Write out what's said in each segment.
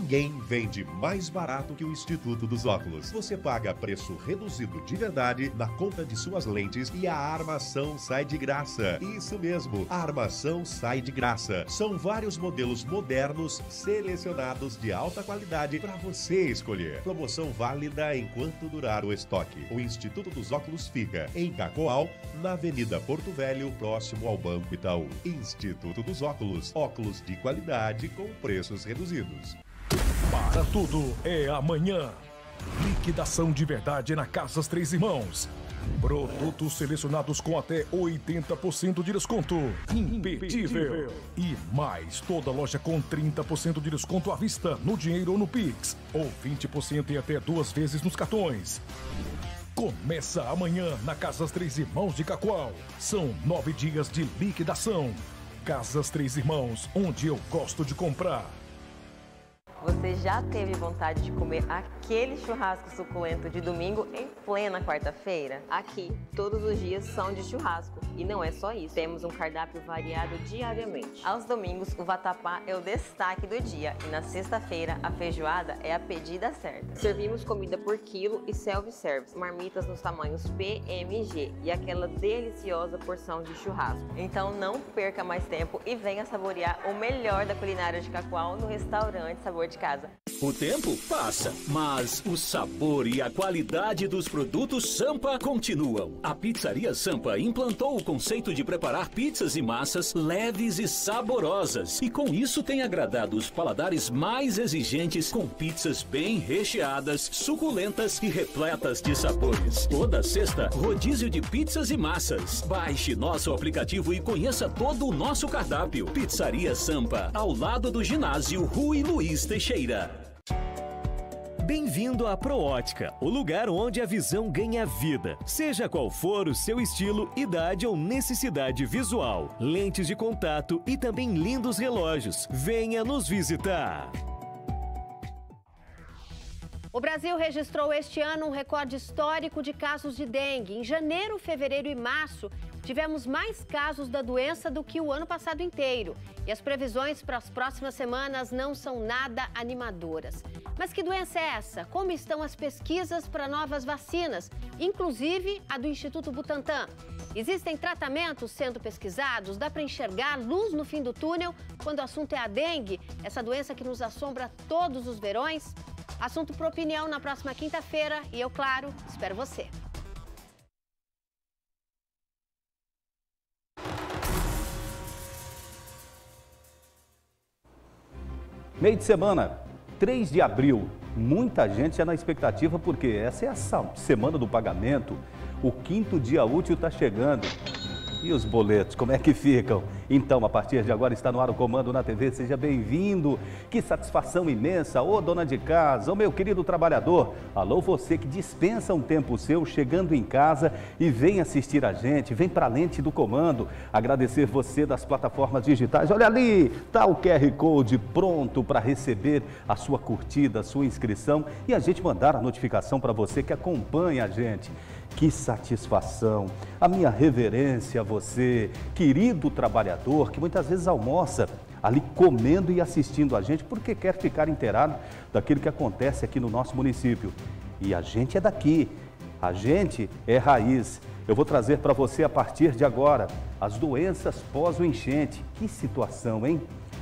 Ninguém vende mais barato que o Instituto dos Óculos. Você paga preço reduzido de verdade na compra de suas lentes e a armação sai de graça. Isso mesmo, a armação sai de graça. São vários modelos modernos, selecionados de alta qualidade para você escolher. Promoção válida enquanto durar o estoque. O Instituto dos Óculos fica em Cacoal, na Avenida Porto Velho, próximo ao Banco Itaú. Instituto dos Óculos. Óculos de qualidade com preços reduzidos. Para tudo é amanhã. Liquidação de verdade na Casas Três Irmãos. Produtos selecionados com até 80% de desconto. Imperdível. E mais, toda loja com 30% de desconto à vista, no dinheiro ou no Pix. Ou 20% e até 2 vezes nos cartões. Começa amanhã na Casas Três Irmãos de Cacoal. São 9 dias de liquidação. Casas Três Irmãos, onde eu gosto de comprar. Você já teve vontade de comer aquele churrasco suculento de domingo em plena quarta-feira? Aqui, todos os dias são de churrasco. E não é só isso, temos um cardápio variado diariamente. Aos domingos, o vatapá é o destaque do dia. E na sexta-feira, a feijoada é a pedida certa. Servimos comida por quilo e self-service, marmitas nos tamanhos P, M e G. E aquela deliciosa porção de churrasco. Então não perca mais tempo e venha saborear o melhor da culinária de Cacoal no restaurante Sabor de Casa. O tempo passa, mas o sabor e a qualidade dos produtos Sampa continuam. A Pizzaria Sampa implantou o conceito de preparar pizzas e massas leves e saborosas. E com isso tem agradado os paladares mais exigentes com pizzas bem recheadas, suculentas e repletas de sabores. Toda sexta, rodízio de pizzas e massas. Baixe nosso aplicativo e conheça todo o nosso cardápio. Pizzaria Sampa, ao lado do ginásio Rui Luiz Teixeira. Bem-vindo à ProÓtica, o lugar onde a visão ganha vida. Seja qual for o seu estilo, idade ou necessidade visual. Lentes de contato e também lindos relógios. Venha nos visitar. O Brasil registrou este ano um recorde histórico de casos de dengue. Em janeiro, fevereiro e março, tivemos mais casos da doença do que o ano passado inteiro. E as previsões para as próximas semanas não são nada animadoras. Mas que doença é essa? Como estão as pesquisas para novas vacinas, inclusive a do Instituto Butantan? Existem tratamentos sendo pesquisados? Dá para enxergar luz no fim do túnel quando o assunto é a dengue, essa doença que nos assombra todos os verões? Assunto para opinião na próxima quinta-feira e eu, claro, espero você. Meio de semana, 3 de abril. Muita gente já na expectativa porque essa é a semana do pagamento. O 5º dia útil está chegando. E os boletos, como é que ficam? Então, a partir de agora está no ar o Comando na TV, seja bem-vindo. Que satisfação imensa, ô dona de casa, ô meu querido trabalhador. Alô você que dispensa um tempo seu chegando em casa e vem assistir a gente, vem para a lente do Comando. Agradecer você das plataformas digitais. Olha ali, tá o QR Code pronto para receber a sua curtida, a sua inscrição e a gente mandar a notificação para você que acompanha a gente. Que satisfação, a minha reverência a você, querido trabalhador, que muitas vezes almoça ali comendo e assistindo a gente porque quer ficar inteirado daquilo que acontece aqui no nosso município. E a gente é daqui, a gente é raiz. Eu vou trazer para você a partir de agora as doenças pós o enchente. Que situação, hein?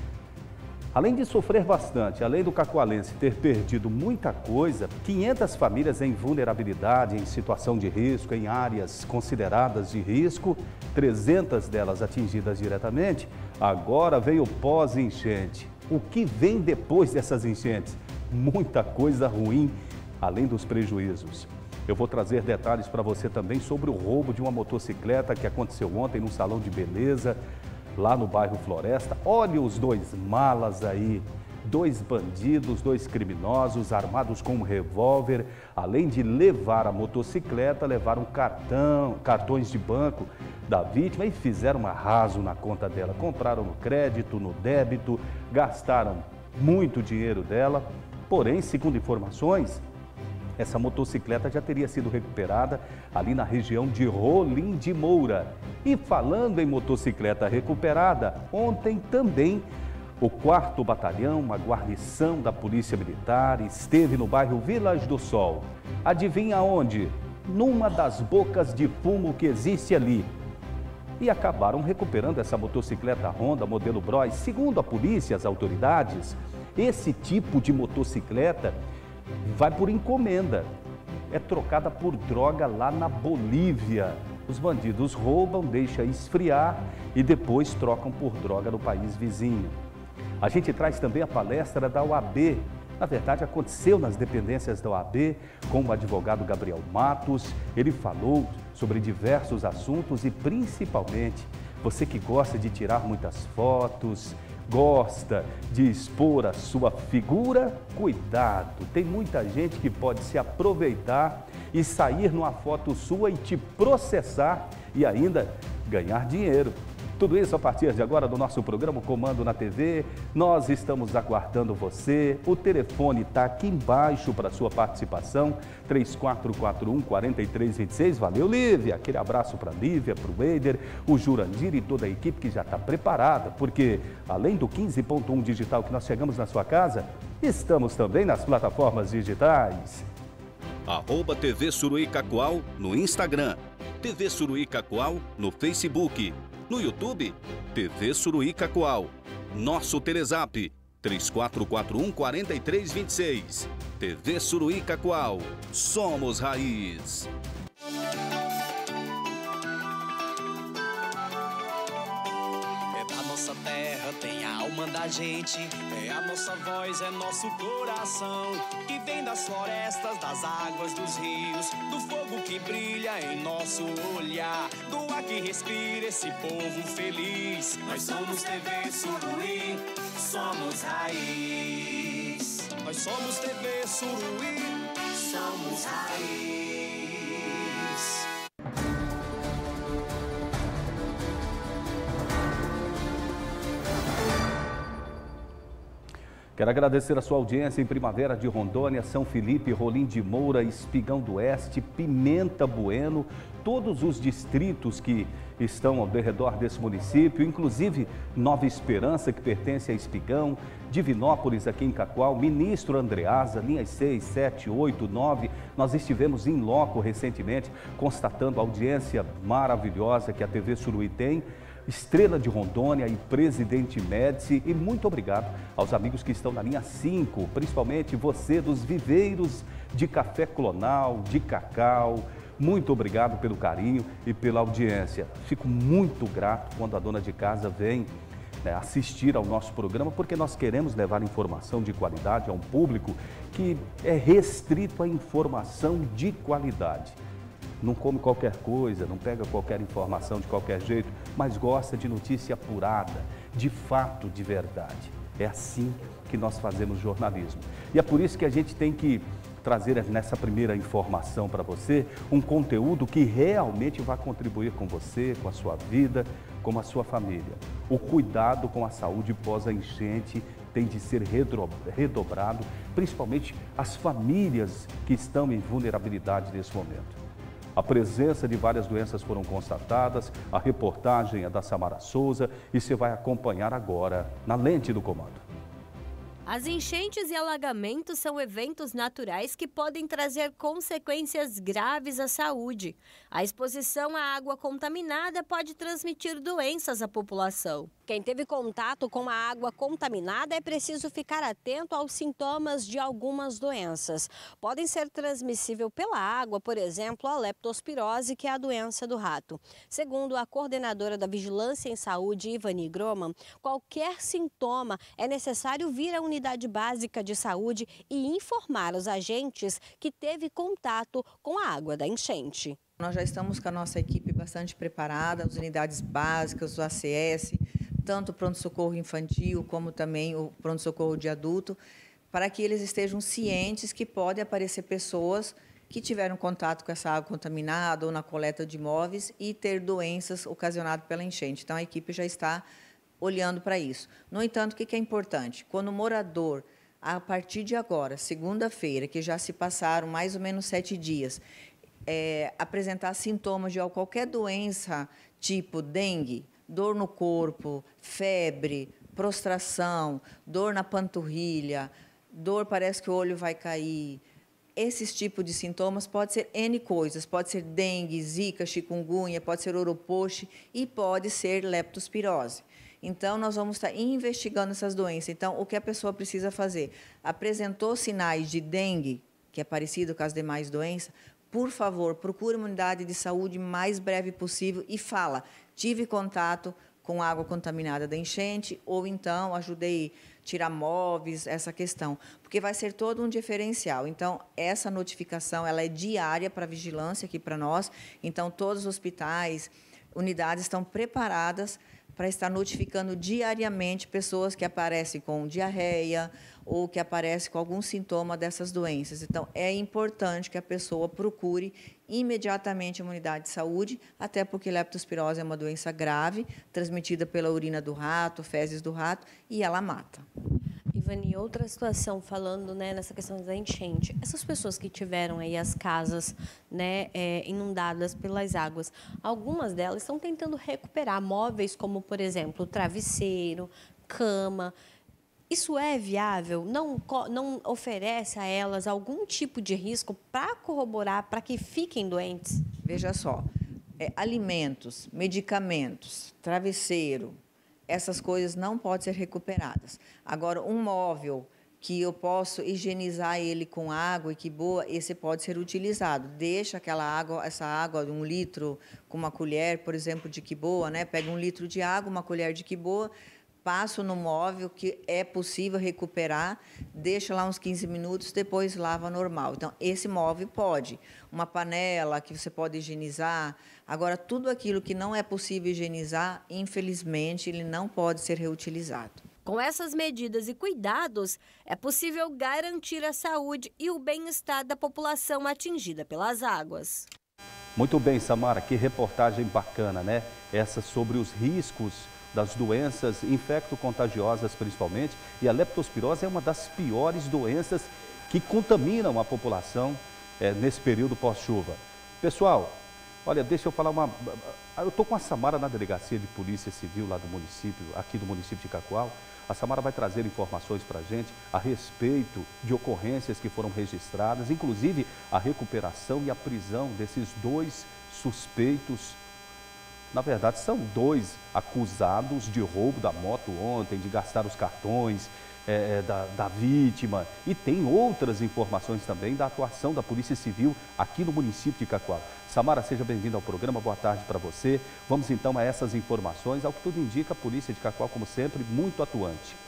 Além de sofrer bastante, além do cacoalense ter perdido muita coisa, 500 famílias em vulnerabilidade, em situação de risco, em áreas consideradas de risco, 300 delas atingidas diretamente, agora veio o pós-enchente. O que vem depois dessas enchentes? Muita coisa ruim, além dos prejuízos. Eu vou trazer detalhes para você também sobre o roubo de uma motocicleta que aconteceu ontem num salão de beleza, lá no bairro Floresta. Olha os 2 malas aí, 2 bandidos, 2 criminosos armados com um revólver. Além de levar a motocicleta, levaram cartões de banco da vítima e fizeram arraso na conta dela. Compraram no crédito, no débito, gastaram muito dinheiro dela. Porém, segundo informações, essa motocicleta já teria sido recuperada ali na região de Rolim de Moura. E falando em motocicleta recuperada, ontem também O 4º Batalhão, uma guarnição da Polícia Militar, esteve no bairro Vilas do Sol. Adivinha onde? Numa das bocas de fumo que existe ali. E acabaram recuperando essa motocicleta Honda modelo Bros. Segundo a polícia, as autoridades, esse tipo de motocicleta vai por encomenda. É trocada por droga lá na Bolívia. Os bandidos roubam, deixam esfriar e depois trocam por droga no país vizinho. A gente traz também a palestra da OAB. Na verdade, aconteceu nas dependências da OAB com o advogado Gabriel Matos. Ele falou sobre diversos assuntos e principalmente você que gosta de tirar muitas fotos, gosta de expor a sua figura, cuidado. Tem muita gente que pode se aproveitar e sair numa foto sua e te processar e ainda ganhar dinheiro. Tudo isso a partir de agora do nosso programa Comando na TV. Nós estamos aguardando você. O telefone está aqui embaixo para sua participação, 3441-4326. Valeu, Lívia. Aquele abraço para a Lívia, para o Eider, o Jurandir e toda a equipe que já está preparada, porque além do 15.1 digital que nós chegamos na sua casa, estamos também nas plataformas digitais. @TV Suruí Cacoal no Instagram, TV Suruí Cacoal no Facebook. No YouTube, TV Suruí Cacoal. Nosso Telezap, 3441-4326. TV Suruí Cacoal. Somos Raiz. É da nossa terra, tem a alma da gente. É a nossa voz, é nosso coração. Que vem das florestas, das águas, dos rios. Do fogo que brilha em nosso olhar. Do ar que respira esse povo feliz. Nós somos TV Suruí, somos Raiz. Nós somos TV Suruí, somos Raiz. Quero agradecer a sua audiência em Primavera de Rondônia, São Felipe, Rolim de Moura, Espigão do Oeste, Pimenta Bueno, todos os distritos que estão ao redor desse município, inclusive Nova Esperança, que pertence a Espigão, Divinópolis, aqui em Cacoal, Ministro Andreasa, linhas 6, 7, 8, 9. Nós estivemos em loco recentemente, constatando a audiência maravilhosa que a TV Suruí tem. Estrela de Rondônia e Presidente Médici, e muito obrigado aos amigos que estão na linha 5, principalmente você dos viveiros de café clonal, de cacau. Muito obrigado pelo carinho e pela audiência. Fico muito grato quando a dona de casa vem assistir ao nosso programa, porque nós queremos levar informação de qualidade a um público que é restrito à informação de qualidade. Não come qualquer coisa, não pega qualquer informação de qualquer jeito, mas gosta de notícia apurada, de fato, de verdade. É assim que nós fazemos jornalismo. E é por isso que a gente tem que trazer nessa primeira informação para você um conteúdo que realmente vai contribuir com você, com a sua vida, com a sua família. O cuidado com a saúde pós a enchente tem de ser redobrado, principalmente as famílias que estão em vulnerabilidade nesse momento. A presença de várias doenças foram constatadas, a reportagem é da Samara Souza e você vai acompanhar agora na Lente do Comando. As enchentes e alagamentos são eventos naturais que podem trazer consequências graves à saúde. A exposição à água contaminada pode transmitir doenças à população. Quem teve contato com a água contaminada é preciso ficar atento aos sintomas de algumas doenças. Podem ser transmissíveis pela água, por exemplo, a leptospirose, que é a doença do rato. Segundo a coordenadora da Vigilância em Saúde, Ivani Groman, qualquer sintoma é necessário vir à unidade básica de saúde e informar os agentes que teve contato com a água da enchente. Nós já estamos com a nossa equipe bastante preparada, as unidades básicas, o ACS, tanto o pronto-socorro infantil como também o pronto-socorro de adulto, para que eles estejam cientes que podem aparecer pessoas que tiveram contato com essa água contaminada ou na coleta de imóveis e ter doenças ocasionadas pela enchente. Então, a equipe já está olhando para isso. No entanto, o que é importante? Quando o morador, a partir de agora, segunda-feira, que já se passaram mais ou menos 7 dias, apresentar sintomas de qualquer doença, tipo dengue, dor no corpo, febre, prostração, dor na panturrilha, dor parece que o olho vai cair. Esses tipos de sintomas pode ser N coisas, pode ser dengue, zika, chikungunya, pode ser oropoche e pode ser leptospirose. Então, nós vamos estar investigando essas doenças. Então, o que a pessoa precisa fazer? Apresentou sinais de dengue, que é parecido com as demais doenças, por favor, procure uma unidade de saúde o mais breve possível e fala, tive contato com água contaminada da enchente, ou então ajudei a tirar móveis, essa questão, porque vai ser todo um diferencial. Então, essa notificação ela é diária para vigilância aqui para nós, então todos os hospitais, unidades estão preparadas para estar notificando diariamente pessoas que aparecem com diarreia ou que aparecem com algum sintoma dessas doenças. Então, é importante que a pessoa procure imediatamente uma unidade de saúde, até porque leptospirose é uma doença grave, transmitida pela urina do rato, fezes do rato, e ela mata. Ivani, outra situação, falando, né, nessa questão da enchente, essas pessoas que tiveram aí as casas, né, inundadas pelas águas, algumas delas estão tentando recuperar móveis como, por exemplo, travesseiro, cama. Isso é viável? Não oferece a elas algum tipo de risco para corroborar, para que fiquem doentes? Veja só, alimentos, medicamentos, travesseiro, essas coisas não podem ser recuperadas. Agora, um móvel que eu posso higienizar ele com água e que boa, esse pode ser utilizado. Deixa aquela água, essa água de 1 litro com uma colher, por exemplo, de quiboa, né? Pega 1 litro de água, uma colher de quiboa, passo no móvel que é possível recuperar, deixa lá uns 15 minutos, depois lava normal. Então, esse móvel pode. Uma panela que você pode higienizar. Agora, tudo aquilo que não é possível higienizar, infelizmente, ele não pode ser reutilizado. Com essas medidas e cuidados, é possível garantir a saúde e o bem-estar da população atingida pelas águas. Muito bem, Samara, que reportagem bacana, né? Essa sobre os riscos das doenças infecto-contagiosas, principalmente, e a leptospirose é uma das piores doenças que contaminam a população nesse período pós-chuva. Pessoal, olha, deixa eu falar eu estou com a Samara na Delegacia de Polícia Civil lá do município, aqui do município de Cacoal. A Samara vai trazer informações para a gente a respeito de ocorrências que foram registradas, inclusive a recuperação e a prisão desses 2 suspeitos. Na verdade, são 2 acusados de roubo da moto ontem, de gastar os cartões da vítima. E tem outras informações também da atuação da Polícia Civil aqui no município de Cacoal. Samara, seja bem-vinda ao programa, boa tarde para você. Vamos então a essas informações. Ao que tudo indica, a Polícia de Cacoal, como sempre, muito atuante.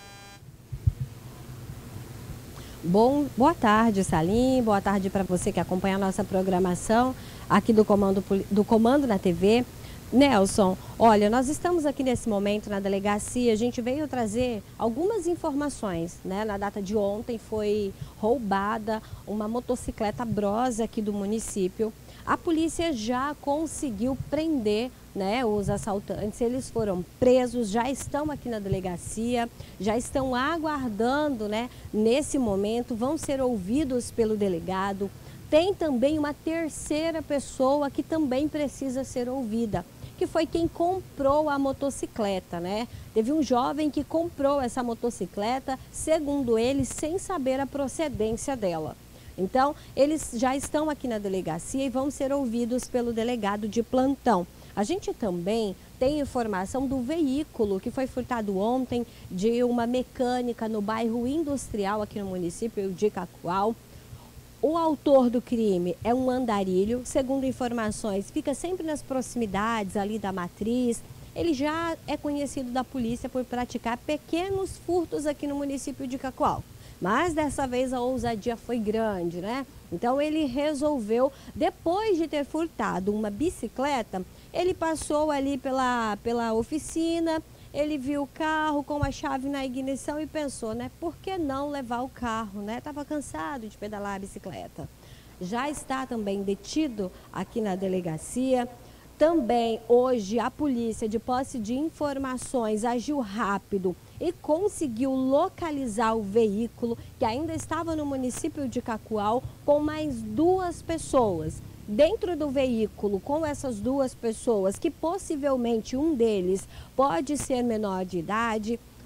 Boa tarde, Salim. Boa tarde para você que acompanha a nossa programação aqui do Comando na TV. Nelson, olha, nós estamos aqui nesse momento na delegacia, a gente veio trazer algumas informações, né? Na data de ontem foi roubada uma motocicleta Bros aqui do município. A polícia já conseguiu prender, né, os assaltantes, eles foram presos, já estão aqui na delegacia, já estão aguardando, né, nesse momento, vão ser ouvidos pelo delegado. Tem também uma terceira pessoa que também precisa ser ouvida, que foi quem comprou a motocicleta, né? Teve um jovem que comprou essa motocicleta, segundo ele, sem saber a procedência dela. Então, eles já estão aqui na delegacia e vão ser ouvidos pelo delegado de plantão. A gente também tem informação do veículo que foi furtado ontem de uma mecânica no bairro Industrial, aqui no município de Cacoal. O autor do crime é um andarilho, segundo informações, fica sempre nas proximidades ali da matriz. Ele já é conhecido da polícia por praticar pequenos furtos aqui no município de Cacoal. Mas dessa vez a ousadia foi grande, né? Então ele resolveu, depois de ter furtado uma bicicleta, ele passou ali pela oficina, ele viu o carro com a chave na ignição e pensou, né? Por que não levar o carro, né? Estava cansado de pedalar a bicicleta. Já está também detido aqui na delegacia. Também hoje a polícia, de posse de informações, agiu rápido e conseguiu localizar o veículo que ainda estava no município de Cacoal com mais 2 pessoas. Dentro do veículo, com essas 2 pessoas, que possivelmente um deles pode ser menor de idade,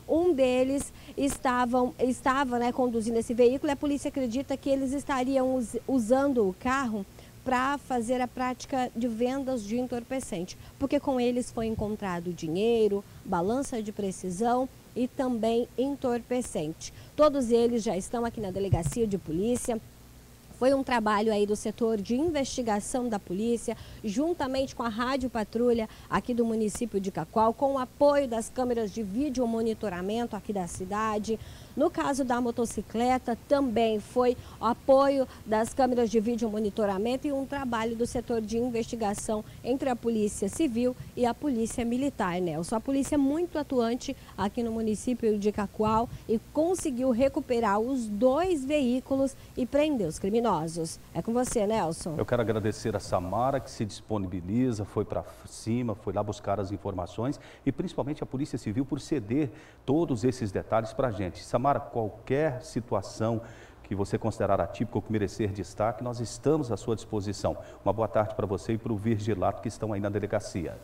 Um deles estava conduzindo esse veículo e a polícia acredita que eles estariam usando o carro para fazer a prática de vendas de entorpecente, porque com eles foi encontrado dinheiro, balança de precisão e também entorpecente. Todos eles já estão aqui na delegacia de polícia. Foi um trabalho aí do setor de investigação da polícia, juntamente com a Rádio Patrulha aqui do município de Cacoal, com o apoio das câmeras de vídeo monitoramento aqui da cidade. No caso da motocicleta, também foi o apoio das câmeras de vídeo monitoramento e um trabalho do setor de investigação entre a Polícia Civil e a Polícia Militar, Nelson. A polícia é muito atuante aqui no município de Cacoal e conseguiu recuperar os 2 veículos e prender os criminosos. É com você, Nelson. Eu quero agradecer a Samara, que se disponibiliza, foi para cima, foi lá buscar as informações e principalmente a Polícia Civil por ceder todos esses detalhes para a gente. Samara, qualquer situação que você considerar atípica ou que merecer destaque, nós estamos à sua disposição. Uma boa tarde para você e para o Virgilato que estão aí na delegacia.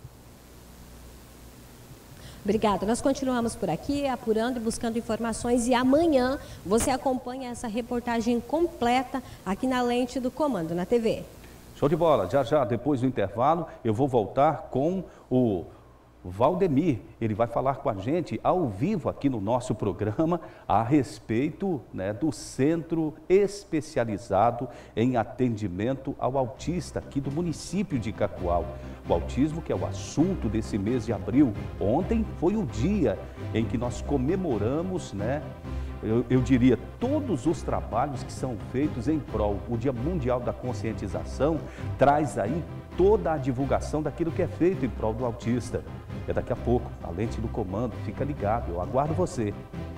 Obrigada. Nós continuamos por aqui, apurando e buscando informações e amanhã você acompanha essa reportagem completa aqui na Lente do Comando, na TV. Show de bola. Já depois do intervalo eu vou voltar com o Valdemir. Ele vai falar com a gente ao vivo aqui no nosso programa a respeito, do centro especializado em atendimento ao autista aqui do município de Cacoal. O autismo, que é o assunto desse mês de abril. Ontem foi o dia em que nós comemoramos, eu diria, todos os trabalhos que são feitos em prol. O Dia Mundial da Conscientização traz aí toda a divulgação daquilo que é feito em prol do autista. É daqui a pouco, a Lente do Comando, fica ligado, eu aguardo você.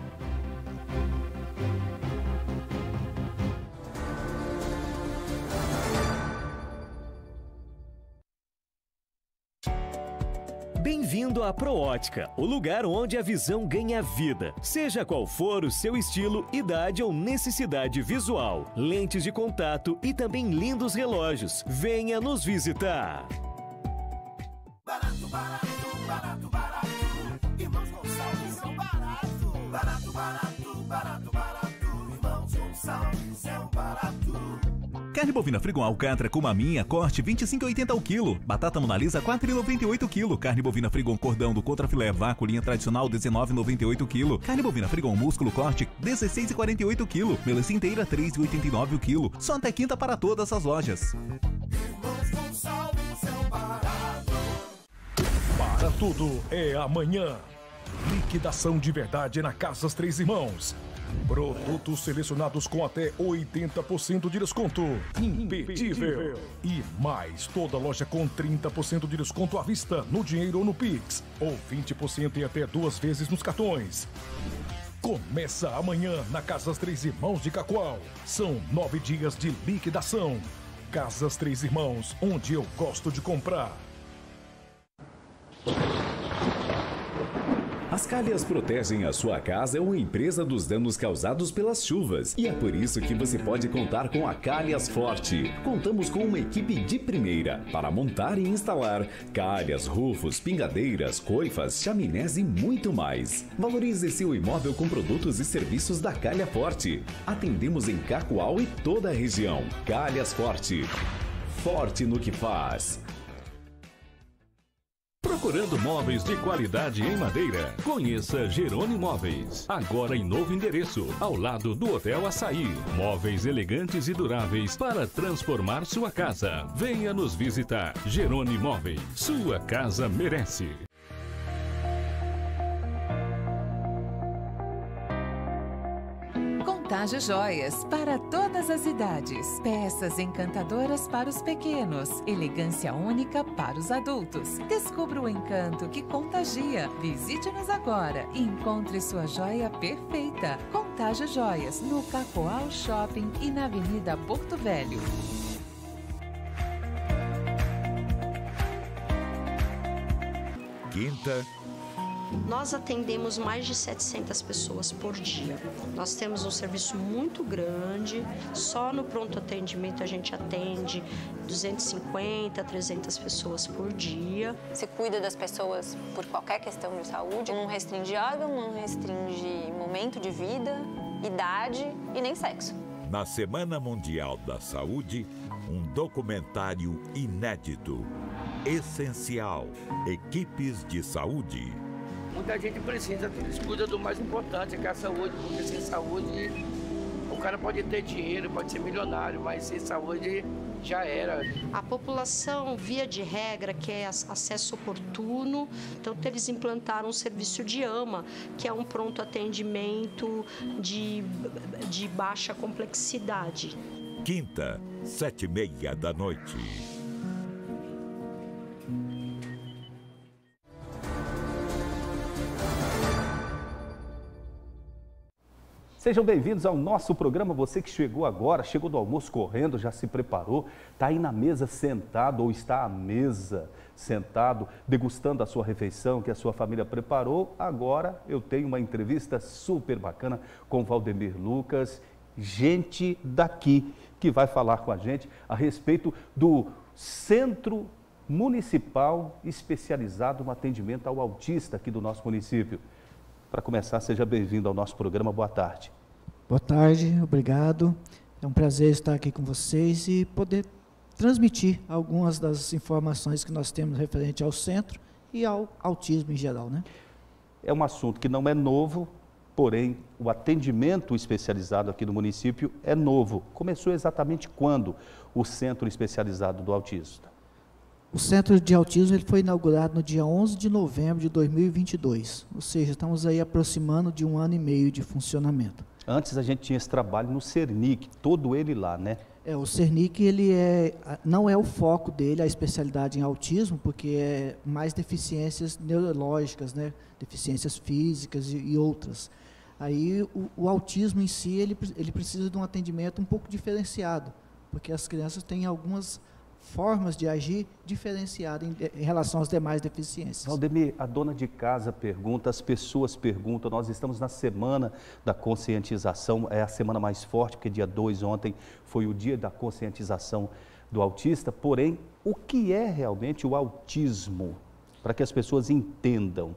Bem-vindo à ProÓtica, o lugar onde a visão ganha vida. Seja qual for o seu estilo, idade ou necessidade visual. Lentes de contato e também lindos relógios. Venha nos visitar. Barato, barato, barato, barato. Irmãos Gonçalves são barato. Barato, barato, barato, barato. Irmãos Gonçalves são barato. Carne bovina Frigon Alcatra com maminha, corte 25,80 o quilo. Batata Monalisa 4,98 o quilo. Carne bovina Frigon cordão do contrafilé vácuo linha tradicional 19,98 o quilo. Carne bovina Frigon músculo corte 16,48 o quilo. Melancia inteira 3,89 o quilo. Só até quinta para todas as lojas. Irmãos Gonçalves são barato. Para tudo é amanhã. Liquidação de verdade na Casas Três Irmãos. Produtos selecionados com até 80% de desconto. Imperdível. E mais, toda loja com 30% de desconto à vista, no dinheiro ou no Pix. Ou 20% e até 2 vezes nos cartões. Começa amanhã na Casas Três Irmãos de Cacoal. São 9 dias de liquidação. Casas Três Irmãos, onde eu gosto de comprar. As Calhas protegem a sua casa ou empresa dos danos causados pelas chuvas. E é por isso que você pode contar com a Calhas Forte. Contamos com uma equipe de primeira para montar e instalar calhas, rufos, pingadeiras, coifas, chaminés e muito mais. Valorize seu imóvel com produtos e serviços da Calha Forte. Atendemos em Cacoal e toda a região. Calhas Forte. Forte no que faz. Procurando móveis de qualidade em madeira? Conheça Jerônimo Móveis. Agora em novo endereço, ao lado do Hotel Açaí. Móveis elegantes e duráveis para transformar sua casa. Venha nos visitar. Jerônimo Móveis. Sua casa merece. Contágio Joias, para todas as idades. Peças encantadoras para os pequenos. Elegância única para os adultos. Descubra o encanto que contagia. Visite-nos agora e encontre sua joia perfeita. Contágio Joias, no Cacoal Shopping e na Avenida Porto Velho. Quinta, Nós atendemos mais de 700 pessoas por dia. Nós temos um serviço muito grande, só no pronto atendimento a gente atende 250, 300 pessoas por dia. Você cuida das pessoas por qualquer questão de saúde, não restringe órgão, não restringe momento de vida, idade e nem sexo. Na Semana Mundial da Saúde, um documentário inédito, essencial, equipes de saúde. Muita gente precisa, eles cuidam do mais importante, que é a saúde, porque sem saúde o cara pode ter dinheiro, pode ser milionário, mas sem saúde já era. A população, via de regra, quer acesso oportuno, então eles implantaram um serviço de AMA, que é um pronto atendimento de baixa complexidade. Quinta, 7h30 da noite. Sejam bem-vindos ao nosso programa. Você que chegou agora, chegou do almoço correndo, já se preparou, está aí na mesa sentado ou está à mesa sentado, degustando a sua refeição que a sua família preparou. Agora eu tenho uma entrevista super bacana com Valdemir Lucas, gente daqui, que vai falar com a gente a respeito do Centro Municipal especializado no atendimento ao autista aqui do nosso município. Para começar, seja bem-vindo ao nosso programa. Boa tarde. Boa tarde, obrigado. É um prazer estar aqui com vocês e poder transmitir algumas das informações que nós temos referente ao centro e ao autismo em geral, né? É um assunto que não é novo, porém o atendimento especializado aqui no município é novo. Começou exatamente quando o Centro Especializado do Autista? O Centro de Autismo ele foi inaugurado no dia 11 de novembro de 2022, ou seja, estamos aí aproximando de 1 ano e meio de funcionamento. Antes a gente tinha esse trabalho no Cernic, todo ele lá, né? O Cernic ele não é o foco dele, a especialidade em autismo, porque é mais deficiências neurológicas, né? Deficiências físicas e outras. Aí o autismo em si ele precisa de um atendimento um pouco diferenciado, porque as crianças têm algumas formas de agir diferenciadas em relação às demais deficiências. Valdemir, a dona de casa pergunta, as pessoas perguntam, nós estamos na semana da conscientização, é a semana mais forte, porque dia 2 ontem foi o dia da conscientização do autista, porém, o que é realmente o autismo? Para que as pessoas entendam.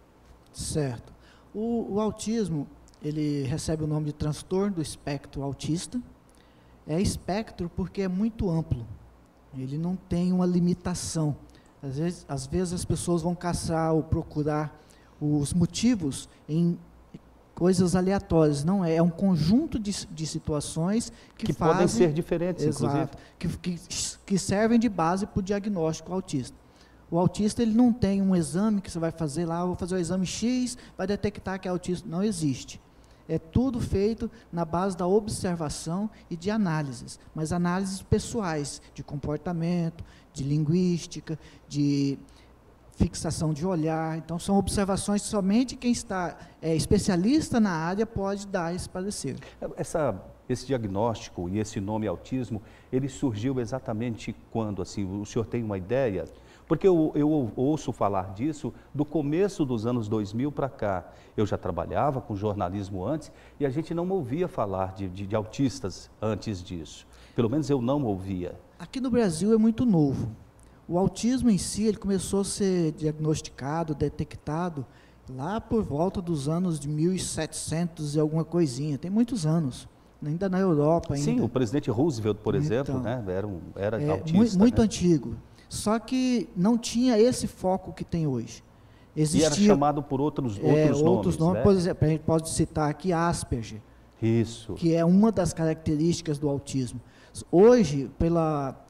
Certo. O autismo, ele recebe o nome de transtorno do espectro autista. É espectro porque é muito amplo. Ele não tem uma limitação. Às vezes as pessoas vão caçar ou procurar os motivos em coisas aleatórias. Não é um conjunto de situações que podem ser diferentes, exato, inclusive. Que servem de base para o diagnóstico autista. O autista ele não tem um exame que você vai fazer lá, vou fazer o exame X, vai detectar que é autista. Não existe. É tudo feito na base da observação e de análises, mas análises pessoais, de comportamento, de linguística, de fixação de olhar. Então, são observações que somente quem está especialista na área pode dar esse parecer. Esse diagnóstico e esse nome autismo, ele surgiu exatamente quando? Assim, o senhor tem uma ideia? Porque eu ouço falar disso do começo dos anos 2000 para cá. Eu já trabalhava com jornalismo antes e a gente não ouvia falar de autistas antes disso. Pelo menos eu não ouvia. Aqui no Brasil é muito novo. O autismo em si ele começou a ser diagnosticado, detectado, lá por volta dos anos de 1700 e alguma coisinha. Tem muitos anos. Ainda na Europa. Sim, o presidente Roosevelt, por exemplo, né, era autista. Muito né? antigo. Só que não tinha esse foco que tem hoje. E era chamado por outros nomes, né? Por exemplo, a gente pode citar aqui Asperger. Isso. Que é uma das características do autismo. Hoje, pela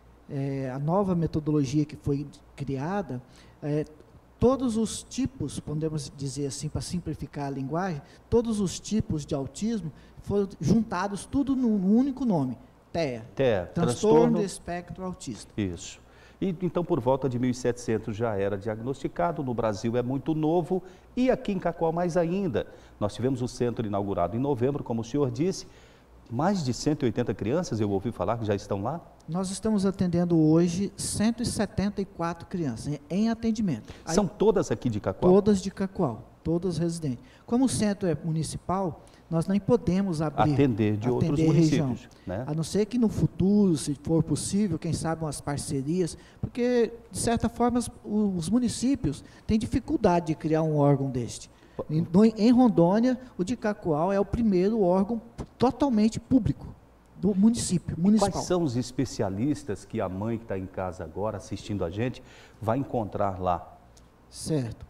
a nova metodologia que foi criada, todos os tipos, podemos dizer assim, para simplificar a linguagem, todos os tipos de autismo foram juntados tudo num único nome, TEA. Transtorno do espectro autista. Isso. E, então, por volta de 1700 já era diagnosticado, no Brasil é muito novo e aqui em Cacoal mais ainda. Nós tivemos o centro inaugurado em novembro, como o senhor disse, Mais de 180 crianças, eu ouvi falar, que já estão lá? Nós estamos atendendo hoje 174 crianças em atendimento. São todas aqui de Cacoal? Todas de Cacoal, todas residentes. Como o centro é municipal, nós nem podemos atender de outros municípios, né? A não ser que no futuro, se for possível, quem sabe umas parcerias, porque, de certa forma, os municípios têm dificuldade de criar um órgão deste. Em Rondônia, o de Cacoal é o primeiro órgão totalmente público do município, municipal. Quais são os especialistas que a mãe que está em casa agora, assistindo a gente, vai encontrar lá? Certo.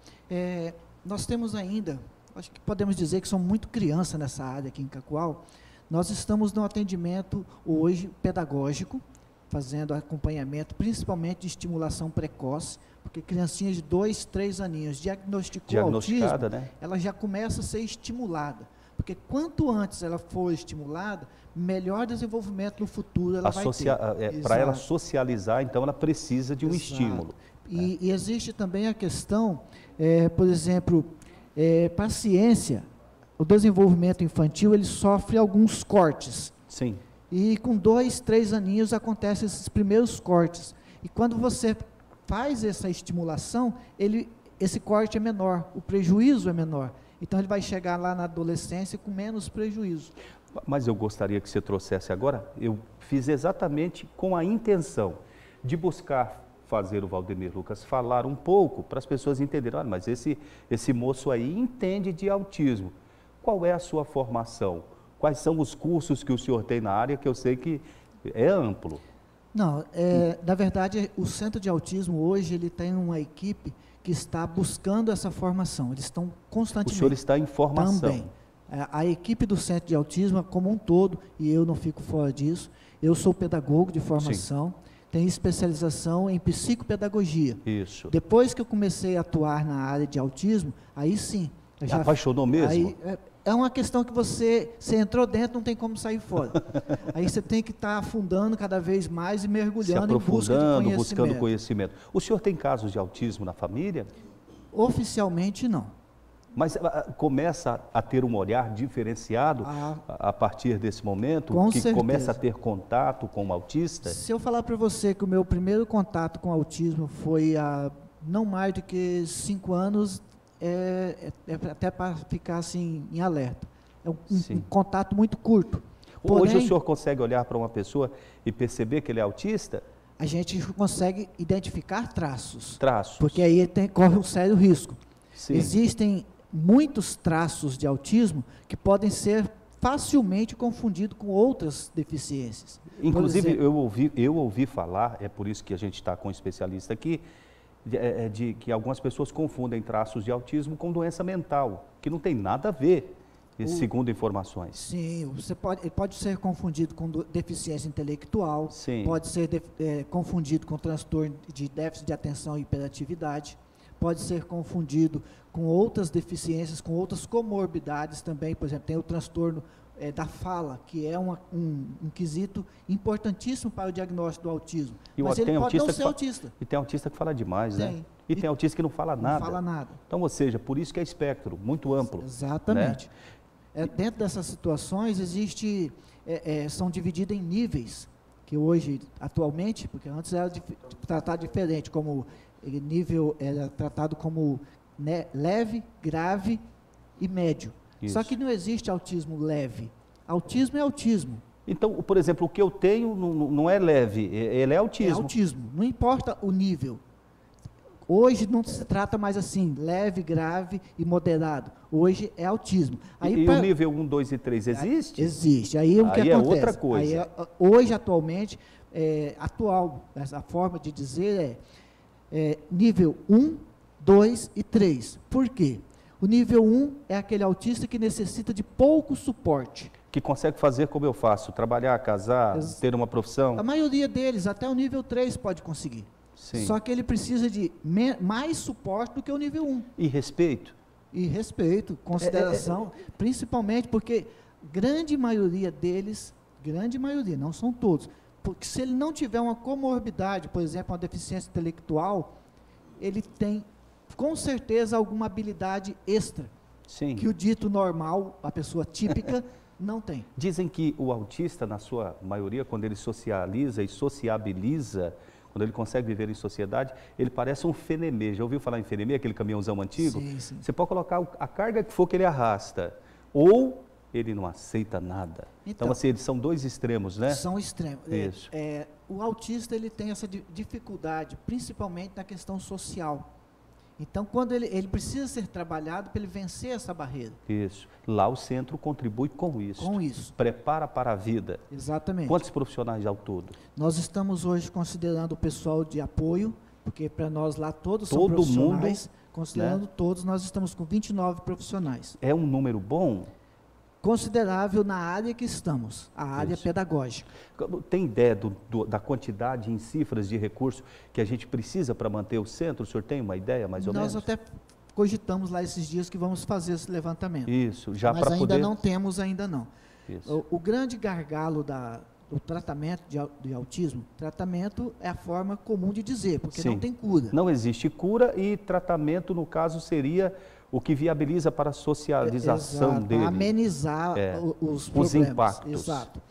Nós temos ainda, acho que podemos dizer que são muito crianças nessa área aqui em Cacoal. Nós estamos no atendimento hoje pedagógico, fazendo acompanhamento, principalmente de estimulação precoce, porque criancinhas de 2, 3 aninhos diagnosticou autismo, né? Ela já começa a ser estimulada. Porque quanto antes ela for estimulada, melhor desenvolvimento no futuro ela vai ter. Para ela socializar, então ela precisa de um estímulo. E existe também a questão, por exemplo, para a ciência, o desenvolvimento infantil ele sofre alguns cortes. Sim. E com 2, 3 aninhos acontecem esses primeiros cortes. E quando você faz essa estimulação, esse corte é menor, o prejuízo é menor. Então ele vai chegar lá na adolescência com menos prejuízo. Mas eu gostaria que você trouxesse agora, eu fiz exatamente com a intenção de buscar fazer o Valdemir Lucas falar um pouco para as pessoas entenderem, olha, mas esse moço aí entende de autismo. Qual é a sua formação? Quais são os cursos que o senhor tem na área, que eu sei que é amplo? Não, na verdade, o Centro de Autismo hoje, ele tem uma equipe que está buscando essa formação. Eles estão constantemente... O senhor está em formação. Também. A equipe do Centro de Autismo, como um todo, e eu não fico fora disso, eu sou pedagogo de formação, sim, tenho especialização em psicopedagogia. Isso. Depois que eu comecei a atuar na área de autismo, aí sim... Apaixonou mesmo? Aí, é uma questão que você entrou dentro, não tem como sair fora. Aí você tem que estar afundando cada vez mais e mergulhando em busca de conhecimento. Buscando conhecimento. O senhor tem casos de autismo na família? Oficialmente, não. Mas começa a ter um olhar diferenciado a partir desse momento? Com que certeza. Começa a ter contato com o autista? Se eu falar para você que o meu primeiro contato com o autismo foi há não mais do que 5 anos... até para ficar assim em alerta. É um contato muito curto. Porém, hoje o senhor consegue olhar para uma pessoa e perceber que ele é autista? A gente consegue identificar traços. Traços. Porque aí corre um sério risco. Sim. Existem muitos traços de autismo que podem ser facilmente confundidos com outras deficiências. Inclusive, eu ouvi falar, é por isso que a gente está com um especialista aqui, de que algumas pessoas confundem traços de autismo com doença mental, que não tem nada a ver, segundo informações. Sim, pode ser confundido com deficiência intelectual, sim, pode ser confundido com transtorno de déficit de atenção e hiperatividade, pode ser confundido com outras deficiências, com outras comorbidades também, por exemplo, tem o transtorno da fala, que é um quesito importantíssimo para o diagnóstico do autismo. Mas ele pode não ser autista. E tem autista que fala demais, né? E tem autista que não fala nada. Não fala nada. Então, ou seja, por isso que é espectro, muito amplo. Exatamente. Né? Dentro dessas situações, são divididas em níveis, que hoje, atualmente, porque antes era tratado diferente, como nível era tratado como leve, grave e médio. Isso. Só que não existe autismo leve. Autismo é autismo. Então, por exemplo, o que eu tenho não é leve, ele é autismo. É autismo, não importa o nível. Hoje não se trata mais assim, leve, grave e moderado. Hoje é autismo. Aí, o nível 1, 2 e 3 existe? Existe. Aí o que acontece? É outra coisa. Hoje, atualmente, essa forma de dizer nível 1, 2 e 3. Por quê? O nível 1 é aquele autista que necessita de pouco suporte. Que consegue fazer como eu faço, trabalhar, casar, ter uma profissão. A maioria deles, até o nível 3 pode conseguir. Sim. Só que ele precisa de mais suporte do que o nível 1. E respeito? E respeito, consideração, principalmente porque grande maioria deles, grande maioria, não são todos, porque se ele não tiver uma comorbidade, por exemplo, uma deficiência intelectual, ele tem com certeza alguma habilidade extra, sim, que o dito normal, a pessoa típica, Não tem. Dizem que o autista, na sua maioria, quando ele socializa e sociabiliza, quando ele consegue viver em sociedade, ele parece um fenemê. Já ouviu falar em fenemê, aquele caminhãozão antigo? Sim, sim. Você pode colocar a carga que for que ele arrasta, ou ele não aceita nada. Então assim, eles são dois extremos, né? São extremos. Isso. O autista ele tem essa dificuldade, principalmente na questão social. Então, quando ele precisa ser trabalhado para ele vencer essa barreira. Isso. Lá o centro contribui com isso. Com isso. Prepara para a vida. Exatamente. Quantos profissionais ao todo? Nós estamos hoje considerando o pessoal de apoio, porque para nós lá todos são profissionais. Mundo, considerando né? todos, nós estamos com 29 profissionais. É um número bom? Considerável na área que estamos, a área pedagógica. Tem ideia da quantidade em cifras de recursos que a gente precisa para manter o centro? O senhor tem uma ideia, mais ou menos? Nós até cogitamos lá esses dias que vamos fazer esse levantamento. Isso, já para poder... poder... Mas ainda não temos, ainda não. Isso. O grande gargalo do tratamento de autismo, tratamento é a forma comum de dizer, porque Sim. não tem cura. Não existe cura e tratamento, no caso, seria o que viabiliza para a socialização Exato, dele. Amenizar os problemas. Impactos. Exato.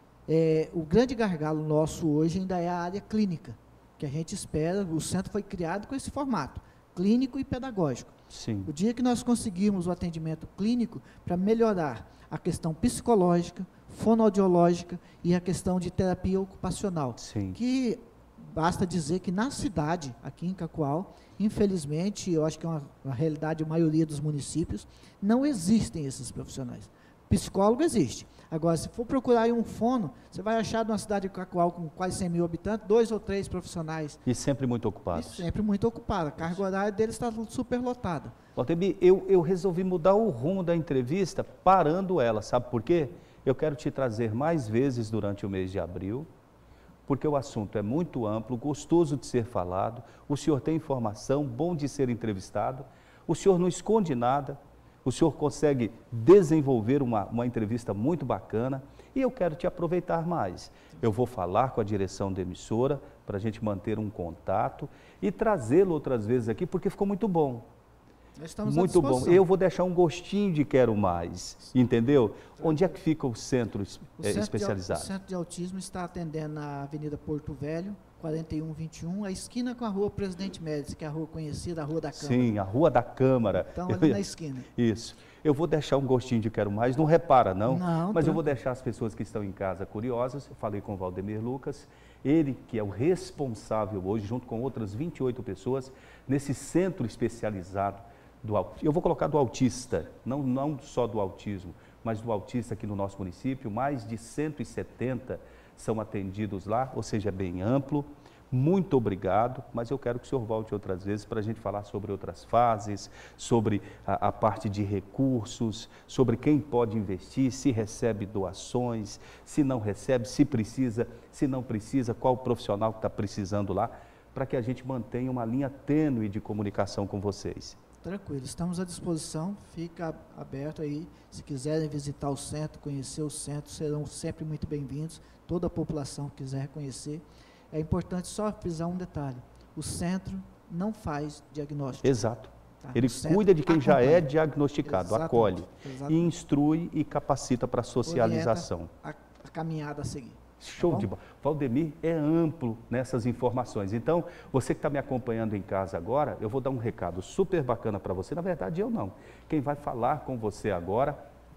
O grande gargalo nosso hoje ainda é a área clínica, que a gente espera, o centro foi criado com esse formato, clínico e pedagógico. Sim. O dia que nós conseguirmos o atendimento clínico para melhorar a questão psicológica, fonoaudiológica e a questão de terapia ocupacional, Sim. que basta dizer que na cidade, aqui em Cacoal, infelizmente, eu acho que é uma realidade, a maioria dos municípios, não existem esses profissionais. Psicólogo existe. Agora, se for procurar em um fono, você vai achar numa cidade de Cacoal com quase 100 mil habitantes, 2 ou 3 profissionais. E sempre muito ocupados. E sempre muito ocupada. A carga horária deles está super lotada. Valdemir, eu resolvi mudar o rumo da entrevista parando ela, sabe por quê? Eu quero te trazer mais vezes durante o mês de abril, porque o assunto é muito amplo, gostoso de ser falado, o senhor tem informação, bom de ser entrevistado, o senhor não esconde nada, o senhor consegue desenvolver uma entrevista muito bacana e eu quero te aproveitar mais. Eu vou falar com a direção da emissora para a gente manter um contato e trazê-lo outras vezes aqui, porque ficou muito bom. Muito bom. Eu vou deixar um gostinho de quero mais, entendeu? Onde é que fica o centro especializado? O centro de autismo está atendendo na Avenida Porto Velho, 4121, a esquina com a Rua Presidente Médici, que é a rua conhecida, a Rua da Câmara. Sim, a Rua da Câmara. Então, ali na esquina. Isso. Eu vou deixar um gostinho de quero mais, não repara não, não mas eu vou deixar as pessoas que estão em casa curiosas. Eu falei com o Valdemir Lucas, ele que é o responsável hoje, junto com outras 28 pessoas, nesse centro especializado eu vou colocar do autista, não só do autismo, mas do autista aqui no nosso município. Mais de 170 são atendidos lá, ou seja, é bem amplo. Muito obrigado, mas eu quero que o senhor volte outras vezes para a gente falar sobre outras fases, sobre a parte de recursos, sobre quem pode investir, se recebe doações, se não recebe, se precisa, se não precisa, qual profissional que está precisando lá, para que a gente mantenha uma linha tênue de comunicação com vocês. Tranquilo, estamos à disposição, fica aberto aí, se quiserem visitar o centro, conhecer o centro, serão sempre muito bem-vindos, toda a população que quiser conhecer. É importante só frisar um detalhe, o centro não faz diagnóstico. Exato, tá? Ele cuida de quem já é diagnosticado, Exatamente. acolhe, Exatamente. e instrui e capacita para a socialização. Orienta a caminhada a seguir. Show de bola. Valdemir é amplo nessas informações. Então, você que está me acompanhando em casa agora, eu vou dar um recado super bacana para você. Na verdade, eu não. Quem vai falar com você agora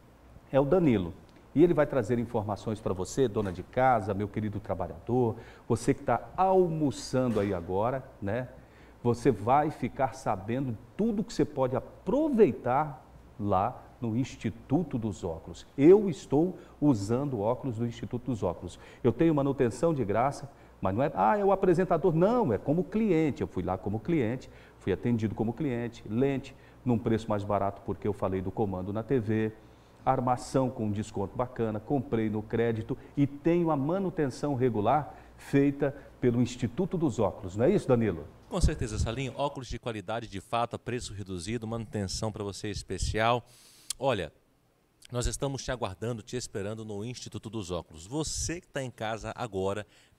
é o Danilo. E ele vai trazer informações para você, dona de casa, meu querido trabalhador, você que está almoçando aí agora, né? Você vai ficar sabendo tudo que você pode aproveitar lá no Instituto dos Óculos. Eu estou usando óculos do Instituto dos Óculos. Eu tenho manutenção de graça, mas não é, é o apresentador. Não, é como cliente. Eu fui lá como cliente, fui atendido como cliente, lente, num preço mais barato porque eu falei do comando na TV, armação com desconto bacana, comprei no crédito e tenho a manutenção regular feita pelo Instituto dos Óculos. Não é isso, Danilo? Com certeza, Salim. Óculos de qualidade de fato, a preço reduzido, manutenção para você especial. Olha, nós estamos te aguardando, te esperando no Instituto dos Óculos. Você que está em casa agora,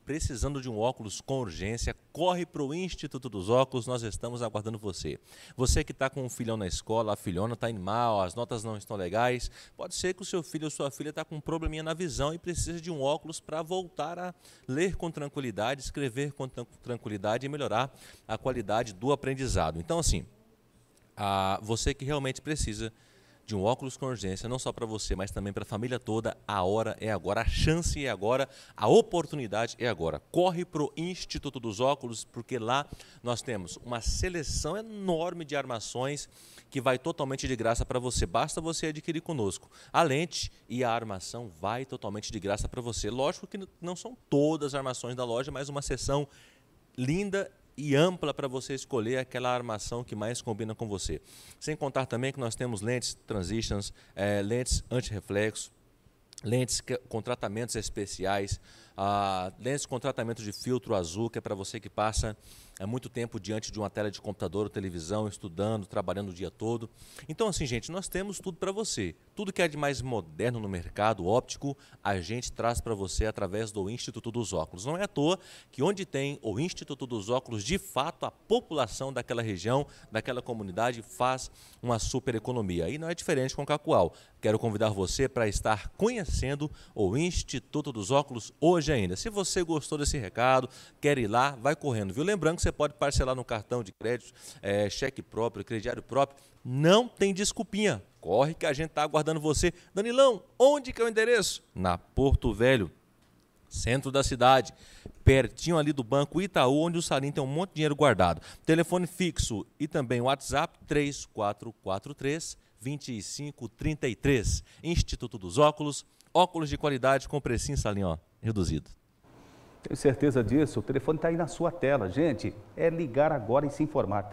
precisando de um óculos com urgência, corre para o Instituto dos Óculos, nós estamos aguardando você. Você que está com um filhão na escola, a filhona está indo mal, as notas não estão legais, pode ser que o seu filho ou sua filha está com um probleminha na visão e precisa de um óculos para voltar a ler com tranquilidade, escrever com tranquilidade e melhorar a qualidade do aprendizado. Então, assim, você que realmente precisa de um óculos com urgência, não só para você, mas também para a família toda, a hora é agora, a chance é agora, a oportunidade é agora. Corre para o Instituto dos Óculos, porque lá nós temos uma seleção enorme de armações que vai totalmente de graça para você. Basta você adquirir conosco. A lente e a armação vai totalmente de graça para você. Lógico que não são todas as armações da loja, mas uma seção linda e ampla para você escolher aquela armação que mais combina com você. Sem contar também que nós temos lentes transitions, lentes anti-reflexo, lentes com tratamentos especiais, lentes com tratamento de filtro azul, que é para você que passa muito tempo diante de uma tela de computador ou televisão, estudando, trabalhando o dia todo. Então, assim, gente, nós temos tudo para você. Tudo que é de mais moderno no mercado óptico, a gente traz para você através do Instituto dos Óculos. Não é à toa que onde tem o Instituto dos Óculos, de fato, a população daquela região, daquela comunidade faz uma super economia. E não é diferente com Cacoal. Quero convidar você para estar conhecendo o Instituto dos Óculos hoje ainda. Se você gostou desse recado, quer ir lá, vai correndo, viu? Lembrando que você pode parcelar no cartão de crédito, cheque próprio, crediário próprio. Não tem desculpinha. Corre que a gente está aguardando você. Danilão, onde que é o endereço? Na Porto Velho, centro da cidade, pertinho ali do Banco Itaú, onde o Salim tem um monte de dinheiro guardado. Telefone fixo e também o WhatsApp 3443-2533. Instituto dos Óculos, óculos de qualidade com precinho, Salim, ó, reduzido. Tenho certeza disso, o telefone está aí na sua tela. Gente, é ligar agora e se informar,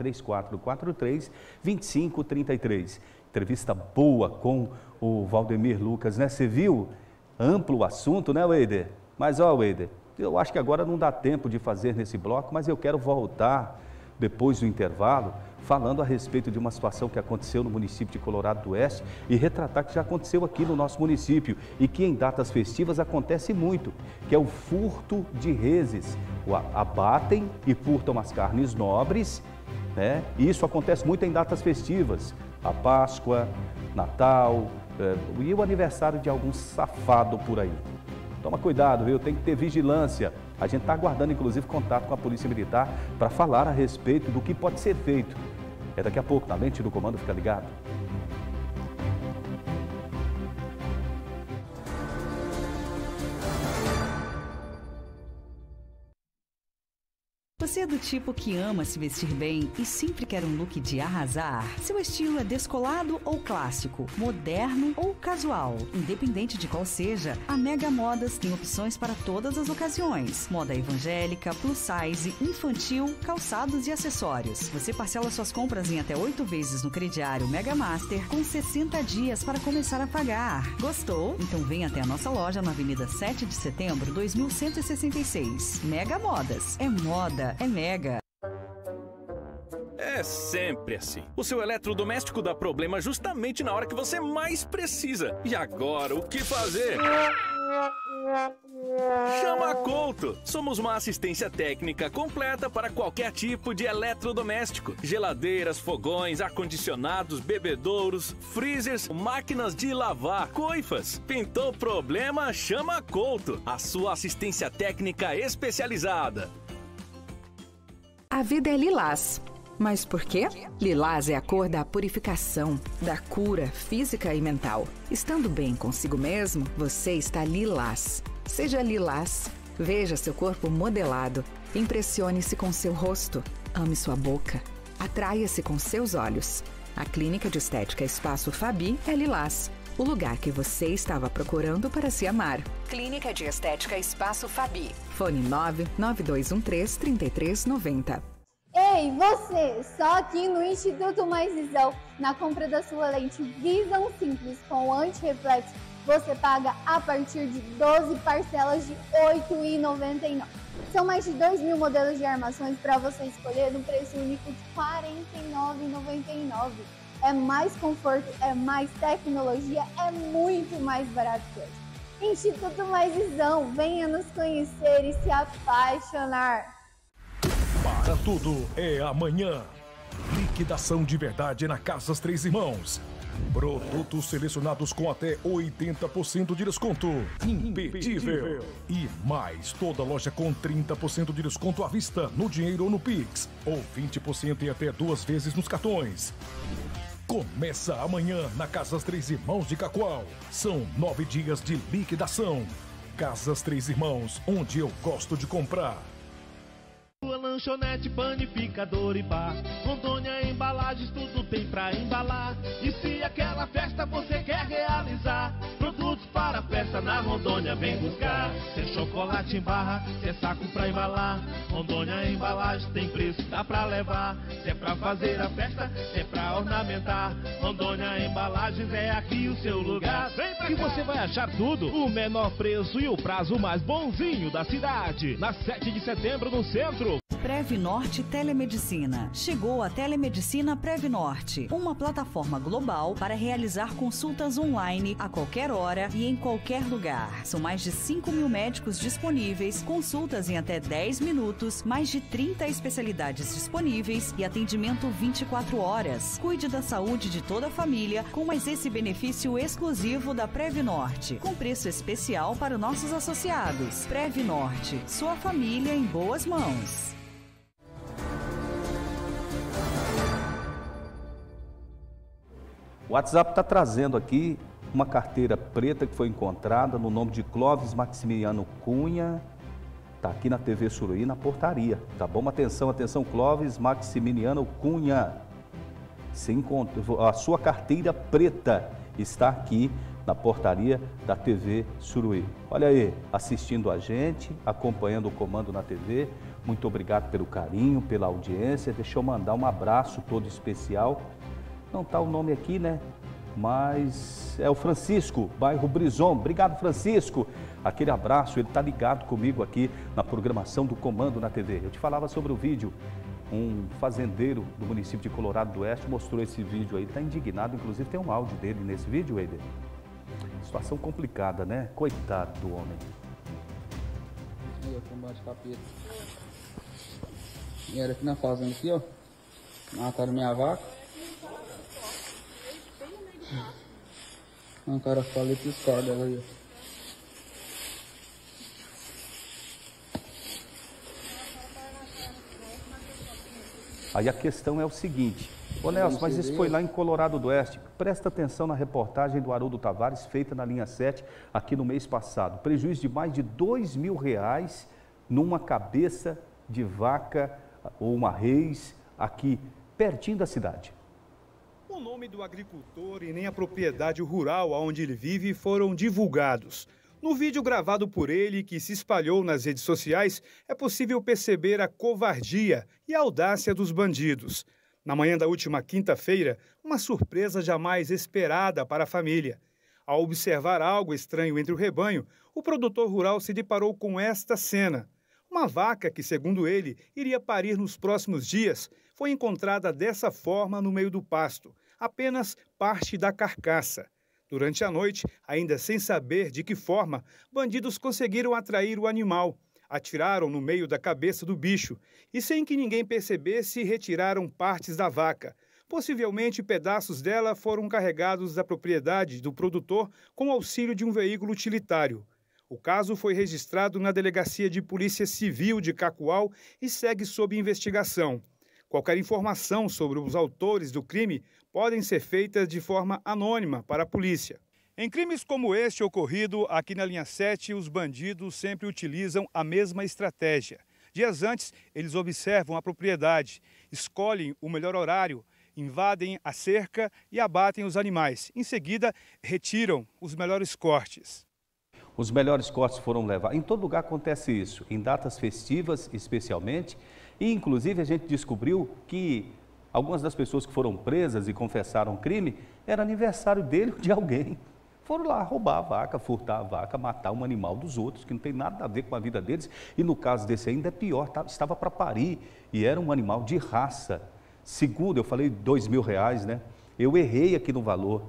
3443-2533. Entrevista boa com o Valdemir Lucas, né? Você viu? Amplo o assunto, né, Weider? Mas, ó, Weider, eu acho que agora não dá tempo de fazer nesse bloco, mas eu quero voltar depois do intervalo, falando a respeito de uma situação que aconteceu no município de Colorado do Oeste e retratar que já aconteceu aqui no nosso município e que em datas festivas acontece muito, que é o furto de reses. Abatem e furtam as carnes nobres, né? E isso acontece muito em datas festivas, a Páscoa, Natal e o aniversário de algum safado por aí. Toma cuidado, viu? Tem que ter vigilância. A gente está aguardando, inclusive, contato com a Polícia Militar para falar a respeito do que pode ser feito. É daqui a pouco, na Lente do Comando, fica ligado. Você é do tipo que ama se vestir bem e sempre quer um look de arrasar? Seu estilo é descolado ou clássico, moderno ou casual? Independente de qual seja, a Mega Modas tem opções para todas as ocasiões. Moda evangélica, plus size, infantil, calçados e acessórios. Você parcela suas compras em até 8 vezes no crediário Mega Master com 60 dias para começar a pagar. Gostou? Então vem até a nossa loja na Avenida 7 de Setembro, 2166. Mega Modas. É moda. É mega. É sempre assim. O seu eletrodoméstico dá problema justamente na hora que você mais precisa. E agora, o que fazer? Chama a Couto. Somos uma assistência técnica completa para qualquer tipo de eletrodoméstico. Geladeiras, fogões, ar-condicionados, bebedouros, freezers, máquinas de lavar, coifas. Pintou problema? Chama a Couto. A sua assistência técnica especializada. A vida é lilás. Mas por quê? Lilás é a cor da purificação, da cura física e mental. Estando bem consigo mesmo, você está lilás. Seja lilás. Veja seu corpo modelado. Impressione-se com seu rosto. Ame sua boca. Atraia-se com seus olhos. A Clínica de Estética Espaço Fabi é lilás. O lugar que você estava procurando para se amar. Clínica de Estética Espaço Fabi. Fone 99213-3390. Ei, você! Só aqui no Instituto Mais Visão, na compra da sua lente Visão Simples com anti-reflexo, você paga a partir de 12 parcelas de R$ 8,99. São mais de 2.000 modelos de armações para você escolher no preço único de R$ 49,99. É mais conforto, é mais tecnologia, é muito mais barato que hoje. Instituto Maisizão, venha nos conhecer e se apaixonar. Para tudo é amanhã. Liquidação de verdade na Casas Três Irmãos. Produtos selecionados com até 80% de desconto. Imperdível. E mais, toda loja com 30% de desconto à vista, no dinheiro ou no Pix. Ou 20% e até 2 vezes nos cartões. Começa amanhã na Casas Três Irmãos de Cacoal. São 9 dias de liquidação. Casas Três Irmãos, onde eu gosto de comprar. Lanchonete, panificador e bar. Rondônia Embalagens, tudo tem pra embalar. E se aquela festa você quer realizar, produtos para festa na Rondônia vem buscar. Se é chocolate em barra, se é saco pra embalar, Rondônia Embalagens tem preço, dá pra levar. Se é pra fazer a festa, se é pra ornamentar, Rondônia Embalagens é aqui o seu lugar. Vem pra cá. E você vai achar tudo, o menor preço e o prazo mais bonzinho da cidade. Na 7 de setembro no centro. Previnorte Telemedicina. Chegou a Telemedicina Previnorte, uma plataforma global para realizar consultas online a qualquer hora e em qualquer lugar. São mais de 5 mil médicos disponíveis, consultas em até 10 minutos, mais de 30 especialidades disponíveis e atendimento 24 horas. Cuide da saúde de toda a família com mais esse benefício exclusivo da Previnorte, com preço especial para nossos associados. Previnorte, sua família em boas mãos. O WhatsApp está trazendo aqui uma carteira preta que foi encontrada no nome de Clóvis Maximiliano Cunha. Está aqui na TV Suruí, na portaria, tá bom? Atenção, atenção, Clóvis Maximiliano Cunha. A sua carteira preta está aqui na portaria da TV Suruí. Olha aí, assistindo a gente, acompanhando o comando na TV. Muito obrigado pelo carinho, pela audiência. Deixa eu mandar um abraço todo especial. Não está o nome aqui, né? Mas é o Francisco, bairro Brison. Obrigado, Francisco. Aquele abraço, ele está ligado comigo aqui na programação do Comando na TV. Eu te falava sobre o vídeo. Um fazendeiro do município de Colorado do Oeste mostrou esse vídeo aí. Está indignado, inclusive tem um áudio dele nesse vídeo, Eider. Situação complicada, né? Coitado do homem. Aí, ó, combate capeta. E era aqui na fazenda aqui, ó. Mataram minha vaca. O cara fala que os cordas aí, ó. Aí a questão é o seguinte, ô Nelson, mas isso foi lá em Colorado do Oeste. Presta atenção na reportagem do Haroldo Tavares, feita na linha 7, aqui no mês passado. Prejuízo de mais de R$2.000 numa cabeça de vaca ou uma reis aqui pertinho da cidade. O nome do agricultor e nem a propriedade rural onde ele vive foram divulgados. No vídeo gravado por ele, que se espalhou nas redes sociais, é possível perceber a covardia e a audácia dos bandidos. Na manhã da última quinta-feira, uma surpresa jamais esperada para a família. Ao observar algo estranho entre o rebanho, o produtor rural se deparou com esta cena. Uma vaca que, segundo ele, iria parir nos próximos dias, foi encontrada dessa forma no meio do pasto, apenas parte da carcaça. Durante a noite, ainda sem saber de que forma, bandidos conseguiram atrair o animal. Atiraram no meio da cabeça do bicho e, sem que ninguém percebesse, retiraram partes da vaca. Possivelmente, pedaços dela foram carregados da propriedade do produtor com auxílio de um veículo utilitário. O caso foi registrado na Delegacia de Polícia Civil de Cacoal e segue sob investigação. Qualquer informação sobre os autores do crime podem ser feitas de forma anônima para a polícia. Em crimes como este ocorrido aqui na linha 7, os bandidos sempre utilizam a mesma estratégia. Dias antes, eles observam a propriedade, escolhem o melhor horário, invadem a cerca e abatem os animais. Em seguida, retiram os melhores cortes. Os melhores cortes foram levados. Em todo lugar acontece isso, em datas festivas especialmente. E, inclusive, a gente descobriu que algumas das pessoas que foram presas e confessaram o crime, era aniversário dele ou de alguém. Foram lá roubar a vaca, furtar a vaca, matar um animal dos outros, que não tem nada a ver com a vida deles. E no caso desse ainda é pior, estava para parir e era um animal de raça. Segundo, eu falei R$2.000, né? Eu errei aqui no valor.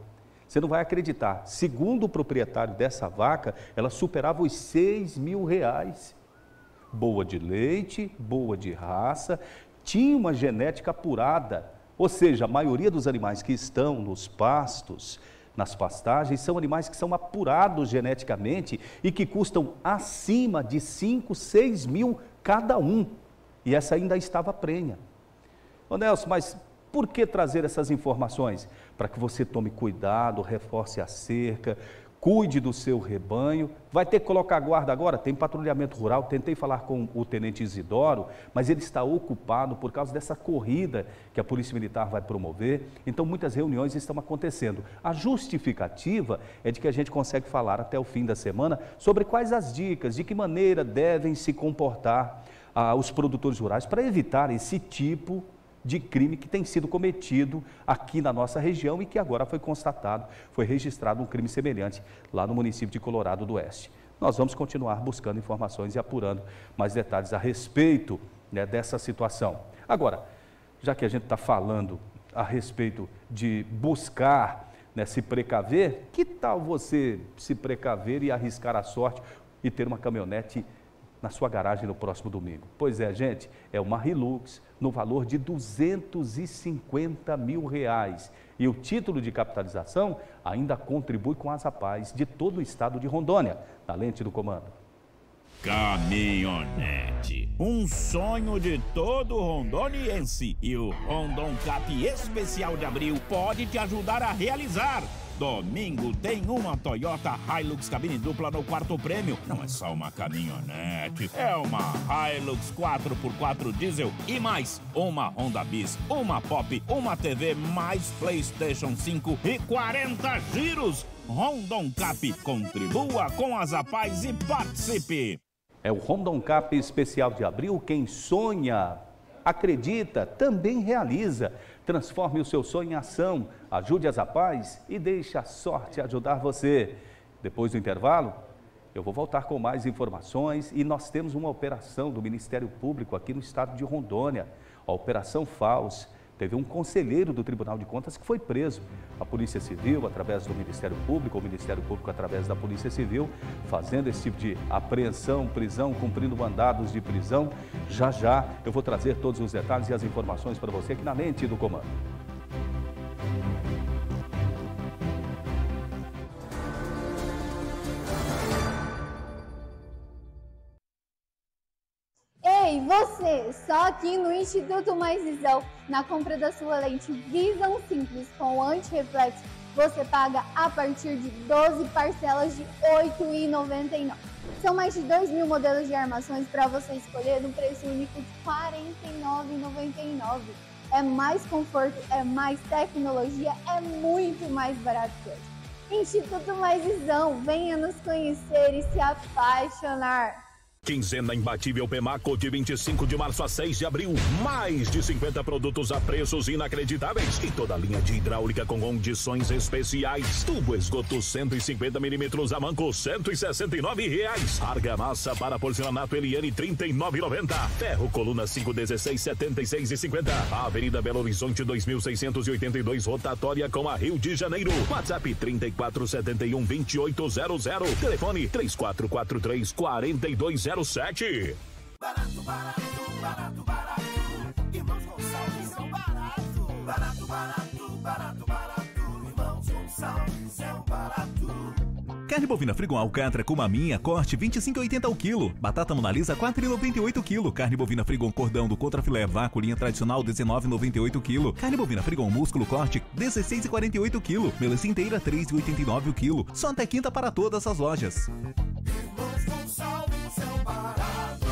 Você não vai acreditar. Segundo o proprietário dessa vaca, ela superava os R$6.000. Boa de leite, boa de raça, tinha uma genética apurada. Ou seja, a maioria dos animais que estão nos pastos, nas pastagens, são animais que são apurados geneticamente e que custam acima de 5, 6 mil cada um. E essa ainda estava prenha. Ô Nelson, mas por que trazer essas informações? Para que você tome cuidado, reforce a cerca, cuide do seu rebanho. Vai ter que colocar guarda agora? Tem patrulhamento rural. Tentei falar com o tenente Isidoro, mas ele está ocupado por causa dessa corrida que a Polícia Militar vai promover. Então, muitas reuniões estão acontecendo. A justificativa é de que a gente consegue falar até o fim da semana sobre quais as dicas, de que maneira devem se comportar os produtores rurais para evitar esse tipo de crime que tem sido cometido aqui na nossa região e que agora foi constatado, foi registrado um crime semelhante lá no município de Colorado do Oeste. Nós vamos continuar buscando informações e apurando mais detalhes a respeito, né, dessa situação. Agora, já que a gente está falando a respeito de buscar, né, se precaver, que tal você se precaver e arriscar a sorte e ter uma caminhonete na sua garagem no próximo domingo? Pois é, gente, é uma Hilux no valor de R$250 mil. E o título de capitalização ainda contribui com as APAES de todo o estado de Rondônia, na lente do comando. Caminhonete, um sonho de todo rondoniense, e o Rondon Cap Especial de Abril pode te ajudar a realizar. Domingo tem uma Toyota Hilux cabine dupla no quarto prêmio. Não é só uma caminhonete, é uma Hilux 4x4 diesel e mais uma Honda Bis, uma Pop, uma TV, mais PlayStation 5 e 40 giros. Rondon Cap, contribua com as APAES e participe. É o Rondon Cap Especial de Abril. Quem sonha, acredita, também realiza. Transforme o seu sonho em ação, ajude as APAES e deixe a sorte ajudar você. Depois do intervalo, eu vou voltar com mais informações e nós temos uma operação do Ministério Público aqui no estado de Rondônia, a Operação Faus. Teve um conselheiro do Tribunal de Contas que foi preso. A Polícia Civil, através do Ministério Público, o Ministério Público, através da Polícia Civil, fazendo esse tipo de apreensão, prisão, cumprindo mandados de prisão. Já já eu vou trazer todos os detalhes e as informações para você aqui na lente do comando. Ei, você! Só aqui no Instituto Mais Visão, na compra da sua lente Visão Simples com anti-reflexo, você paga a partir de 12 parcelas de R$ 8,99. São mais de 2 mil modelos de armações para você escolher no preço único de R$ 49,99. É mais conforto, é mais tecnologia, é muito mais barato que hoje. Instituto Mais Visão, venha nos conhecer e se apaixonar. Quinzena imbatível Pemaco de 25 de março a 6 de abril. Mais de 50 produtos a preços inacreditáveis e toda a linha de hidráulica com condições especiais. Tubo esgoto 150mm a manco, R$ 169. Argamassa para porcelanato Eliane, R$ 39,90. Ferro coluna 516, R$ 76,50. Avenida Belo Horizonte 2682, rotatória com a Rio de Janeiro. WhatsApp 3471-2800. Telefone 3443-4207. Barato, barato, barato, barato. Irmãos Gonçalves são barato. Barato, barato, barato, barato. Irmãos Gonçalves são barato. Carne bovina Frigon Alcatra com maminha, corte 25,80 o quilo. Batata Mona Lisa 4,98 o quilo. Carne bovina Frigon cordão do contrafilé vácuo linha tradicional 19,98 o quilo. Carne bovina Frigon músculo corte 16,48 o quilo. Melancia inteira 3,89 o quilo. Só até quinta para todas as lojas. Irmãos Gonçalves são barato.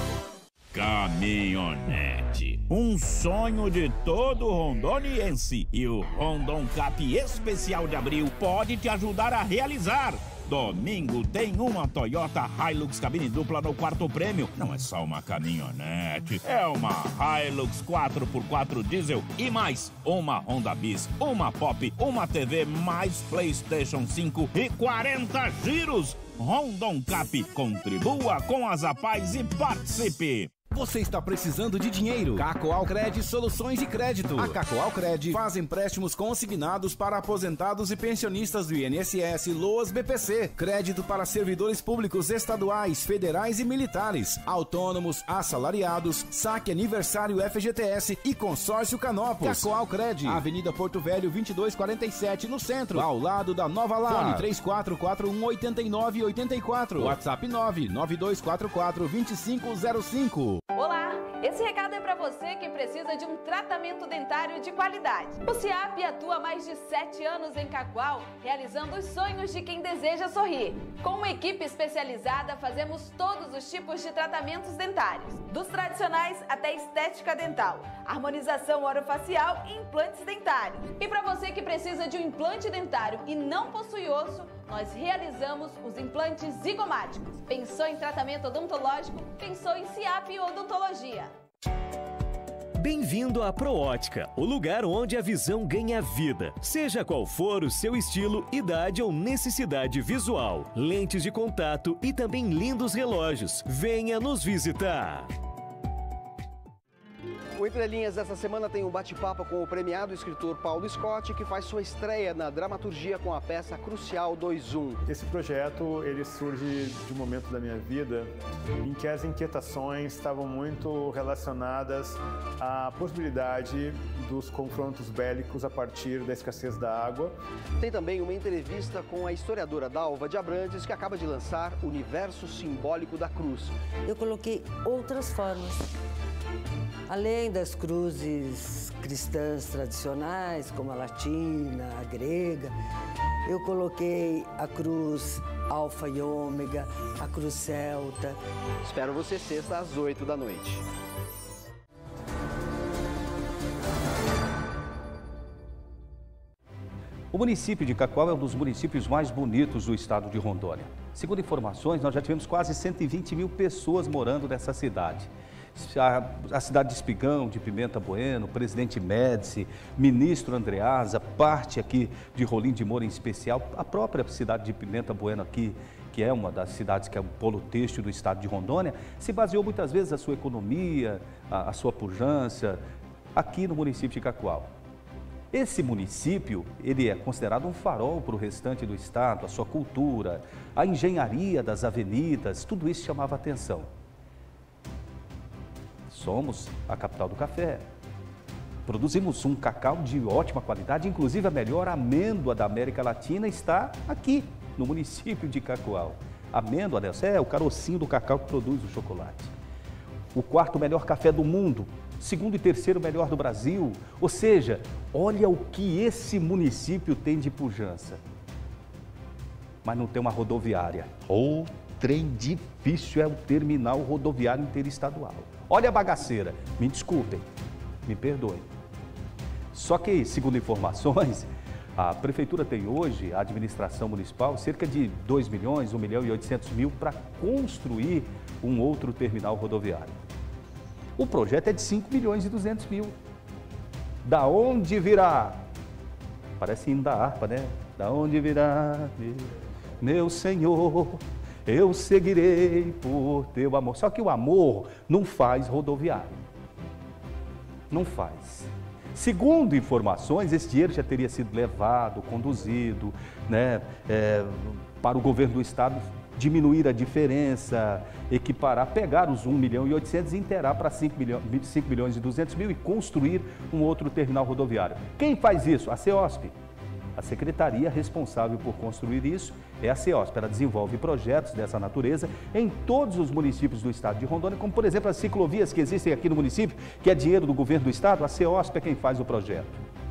Caminhonete, um sonho de todo rondoniense, e o Rondon Cap Especial de Abril pode te ajudar a realizar. Domingo tem uma Toyota Hilux cabine dupla no quarto prêmio. Não é só uma caminhonete, é uma Hilux 4x4 diesel e mais uma Honda Bis, uma Pop, uma TV, mais PlayStation 5 e 40 giros. Rondon Cap, contribua com as APAES e participe. Você está precisando de dinheiro? Cacoal Cred Soluções de Crédito. A Cacoal Cred faz empréstimos consignados para aposentados e pensionistas do INSS, LOAS, BPC. Crédito para servidores públicos estaduais, federais e militares, autônomos, assalariados, saque aniversário FGTS e consórcio Canopus. Cacoal Cred, Avenida Porto Velho 2247, no centro, ao lado da Nova Lar. Fone 34418984. WhatsApp 992442505. Olá, esse recado é para você que precisa de um tratamento dentário de qualidade. O CIAP atua há mais de 7 anos em Cacoal, realizando os sonhos de quem deseja sorrir. Com uma equipe especializada, fazemos todos os tipos de tratamentos dentários, dos tradicionais até estética dental, harmonização orofacial e implantes dentários. E para você que precisa de um implante dentário e não possui osso, nós realizamos os implantes zigomáticos. Pensou em tratamento odontológico? Pensou em CIAP Odontologia. Bem-vindo à ProÓtica, o lugar onde a visão ganha vida. Seja qual for o seu estilo, idade ou necessidade visual. Lentes de contato e também lindos relógios. Venha nos visitar. O Entre Linhas dessa semana tem um bate-papo com o premiado escritor Paulo Scott, que faz sua estreia na dramaturgia com a peça Crucial 2-1. Esse projeto ele surge de um momento da minha vida em que as inquietações estavam muito relacionadas à possibilidade dos confrontos bélicos a partir da escassez da água. Tem também uma entrevista com a historiadora Dalva de Abrantes, que acaba de lançar Universo Simbólico da Cruz. Eu coloquei outras formas. Além das cruzes cristãs tradicionais, como a latina, a grega, eu coloquei a cruz alfa e ômega, a cruz celta. Espero você sexta às 8 da noite. O município de Cacoal é um dos municípios mais bonitos do estado de Rondônia. Segundo informações, nós já tivemos quase 120 mil pessoas morando nessa cidade. A cidade de Espigão, de Pimenta Bueno, Presidente Médici, Ministro Andreasa, parte aqui de Rolim de Moura em especial, a própria cidade de Pimenta Bueno aqui, que é uma das cidades que é um polo têxtil do estado de Rondônia, se baseou muitas vezes a sua economia, a sua pujança, aqui no município de Cacoal. Esse município, ele é considerado um farol para o restante do estado, a sua cultura, a engenharia das avenidas, tudo isso chamava atenção. Somos a capital do café. Produzimos um cacau de ótima qualidade, inclusive a melhor amêndoa da América Latina está aqui, no município de Cacoal. Amêndoa, Nelson, é o carocinho do cacau que produz o chocolate. O 4º melhor café do mundo, 2º e 3º melhor do Brasil. Ou seja, olha o que esse município tem de pujança. Mas não tem uma rodoviária. O trem difícil é o terminal rodoviário interestadual. Olha a bagaceira, me desculpem, me perdoem. Só que, segundo informações, a prefeitura tem hoje, a administração municipal, cerca de 2 milhões, 1 milhão e 800 mil para construir um outro terminal rodoviário. O projeto é de 5 milhões e 200 mil. Da onde virá? Parece hino da harpa, né? Da onde virá, meu Senhor? Eu seguirei por teu amor. Só que o amor não faz rodoviário. Não faz. Segundo informações, esse dinheiro já teria sido levado, conduzido, né, para o governo do estado diminuir a diferença, equiparar, pegar os 1 milhão e 800 e inteirar para 5 milhões e 200 mil e construir um outro terminal rodoviário. Quem faz isso? A CEOSP. A secretaria responsável por construir isso é a CEOSP. Ela desenvolve projetos dessa natureza em todos os municípios do estado de Rondônia, como, por exemplo, as ciclovias que existem aqui no município, que é dinheiro do governo do estado, a CEOSP é quem faz o projeto.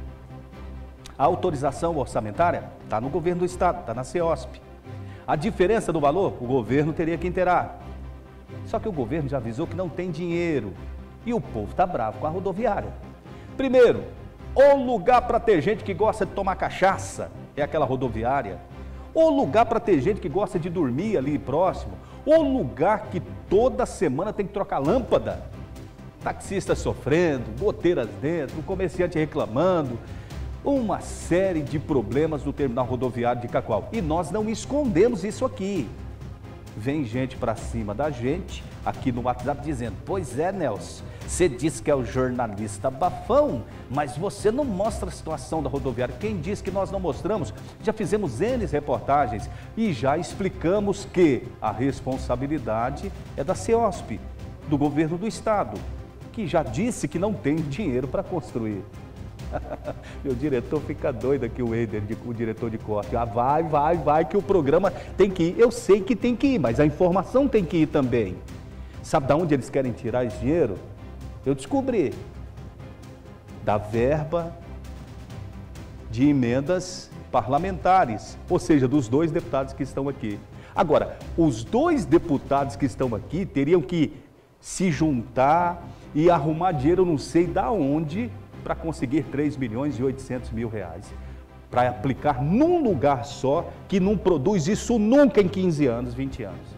A autorização orçamentária está no governo do estado, está na CEOSP. A diferença do valor, o governo teria que inteirar. Só que o governo já avisou que não tem dinheiro e o povo está bravo com a rodoviária. Primeiro, o lugar para ter gente que gosta de tomar cachaça é aquela rodoviária. O lugar para ter gente que gosta de dormir ali próximo. O lugar que toda semana tem que trocar lâmpada. Taxista sofrendo, goteiras dentro, comerciante reclamando. Uma série de problemas no terminal rodoviário de Cacoal. E nós não escondemos isso aqui. vem gente para cima da gente aqui no WhatsApp dizendo: pois é, Nelson, você diz que é o jornalista bafão, mas você não mostra a situação da rodoviária. Quem diz que nós não mostramos? Já fizemos N reportagens e já explicamos que a responsabilidade é da CEOSP, do governo do estado, que já disse que não tem dinheiro para construir. Meu diretor fica doido aqui, o Eider, o diretor de corte. Ah, vai, que o programa tem que ir. Eu sei que tem que ir, mas a informação tem que ir também. Sabe de onde eles querem tirar esse dinheiro? Eu descobri. Da verba de emendas parlamentares, ou seja, dos 2 deputados que estão aqui. Agora, os 2 deputados que estão aqui teriam que se juntar e arrumar dinheiro, não sei da onde, para conseguir 3.800.000 reais, para aplicar num lugar só, que não produz isso nunca em 15 anos, 20 anos.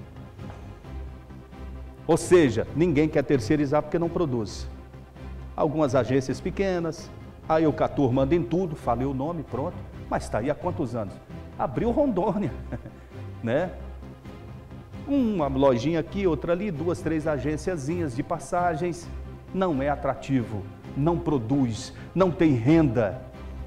Ou seja, ninguém quer terceirizar porque não produz. Algumas agências pequenas, aí o Catur manda em tudo, falei o nome, pronto, mas está aí há quantos anos? Abriu Rondônia, né? Uma lojinha aqui, outra ali, 2, 3 agênciazinhas de passagens, não é atrativo. Não produz, não tem renda.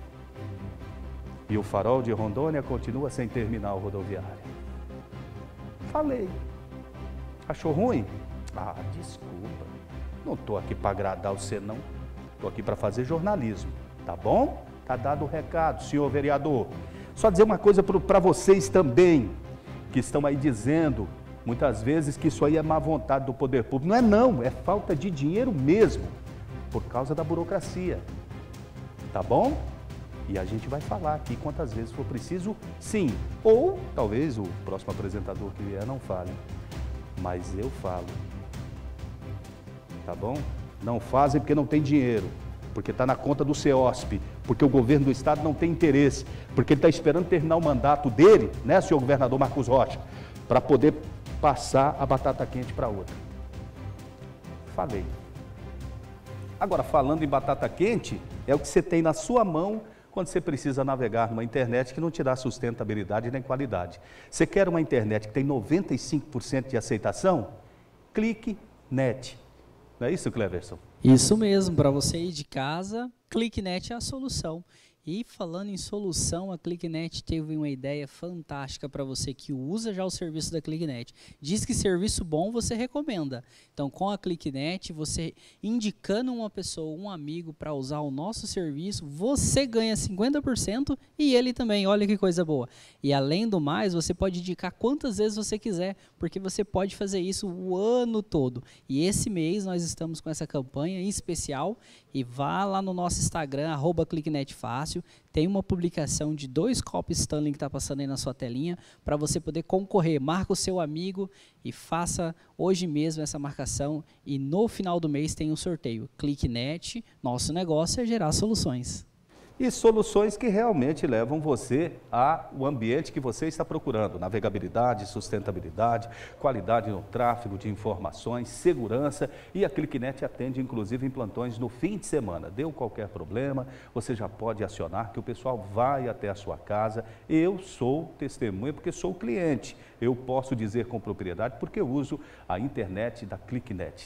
E o farol de Rondônia continua sem terminal rodoviário. Falei. Achou ruim? Ah, desculpa. Não estou aqui para agradar você, não. Estou aqui para fazer jornalismo, tá bom? Tá dado o recado, senhor vereador. Só dizer uma coisa para vocês também, que estão aí dizendo, muitas vezes, que isso aí é má vontade do poder público. Não, é falta de dinheiro mesmo. Por causa da burocracia, tá bom? E a gente vai falar aqui quantas vezes for preciso, sim. Ou talvez o próximo apresentador que vier não fale, mas eu falo, tá bom? Não fazem porque não tem dinheiro, porque está na conta do CEOSP, porque o governo do estado não tem interesse, porque ele está esperando terminar o mandato dele, né, senhor governador Marcos Rocha, para poder passar a batata quente para outra. Falei. Agora, falando em batata quente, é o que você tem na sua mão quando você precisa navegar numa internet que não te dá sustentabilidade nem qualidade. Você quer uma internet que tem 95% de aceitação? Clique Net. Não é isso, Cleverson? Isso mesmo, para você ir de casa, ClickNet é a solução. E falando em solução, a ClickNet teve uma ideia fantástica para você que usa já o serviço da ClickNet. Diz que serviço bom você recomenda. Então, com a ClickNet, você indicando uma pessoa, um amigo para usar o nosso serviço, você ganha 50% e ele também. Olha que coisa boa. E além do mais, você pode indicar quantas vezes você quiser, porque você pode fazer isso o ano todo. E esse mês nós estamos com essa campanha em especial. E vá lá no nosso Instagram, @ClickNetFácil. Tem uma publicação de 2 copos Stanley que está passando aí na sua telinha para você poder concorrer. Marca o seu amigo e faça hoje mesmo essa marcação. E no final do mês tem um sorteio. ClickNet, nosso negócio é gerar soluções. E soluções que realmente levam você ao ambiente que você está procurando. Navegabilidade, sustentabilidade, qualidade no tráfego de informações, segurança. E a ClickNet atende inclusive em plantões no fim de semana. Deu qualquer problema, você já pode acionar que o pessoal vai até a sua casa. Eu sou testemunha porque sou cliente. Eu posso dizer com propriedade porque eu uso a internet da ClickNet.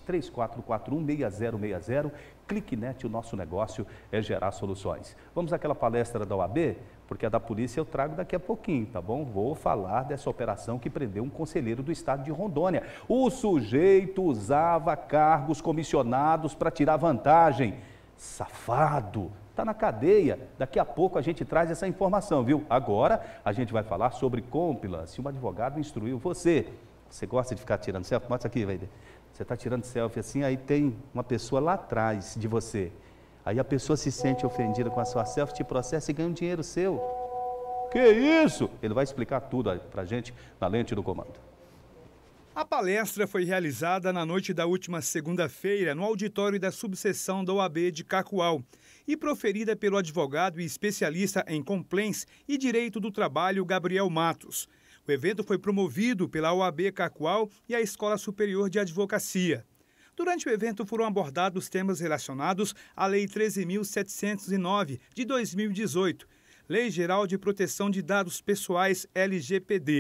3441-6060. ClickNet, o nosso negócio é gerar soluções. Vamos àquela palestra da OAB? Porque a da polícia eu trago daqui a pouquinho, tá bom? Vou falar dessa operação que prendeu um conselheiro do estado de Rondônia. O sujeito usava cargos comissionados para tirar vantagem. Safado! Está na cadeia. Daqui a pouco a gente traz essa informação, viu? Agora a gente vai falar sobre compliance. Um advogado instruiu você. Você gosta de ficar tirando selfie? Mostra aqui, vai. Você está tirando selfie assim, aí tem uma pessoa lá atrás de você. Aí a pessoa se sente ofendida com a sua selfie, te processa e ganha um dinheiro seu. Que isso? Ele vai explicar tudo para a gente na Lente do Comando. A palestra foi realizada na noite da última segunda-feira no auditório da subseção da OAB de Cacoal e proferida pelo advogado e especialista em compliance e direito do trabalho Gabriel Matos. O evento foi promovido pela OAB Cacoal e a Escola Superior de Advocacia. Durante o evento foram abordados temas relacionados à Lei 13.709, de 2018, Lei Geral de Proteção de Dados Pessoais, LGPD,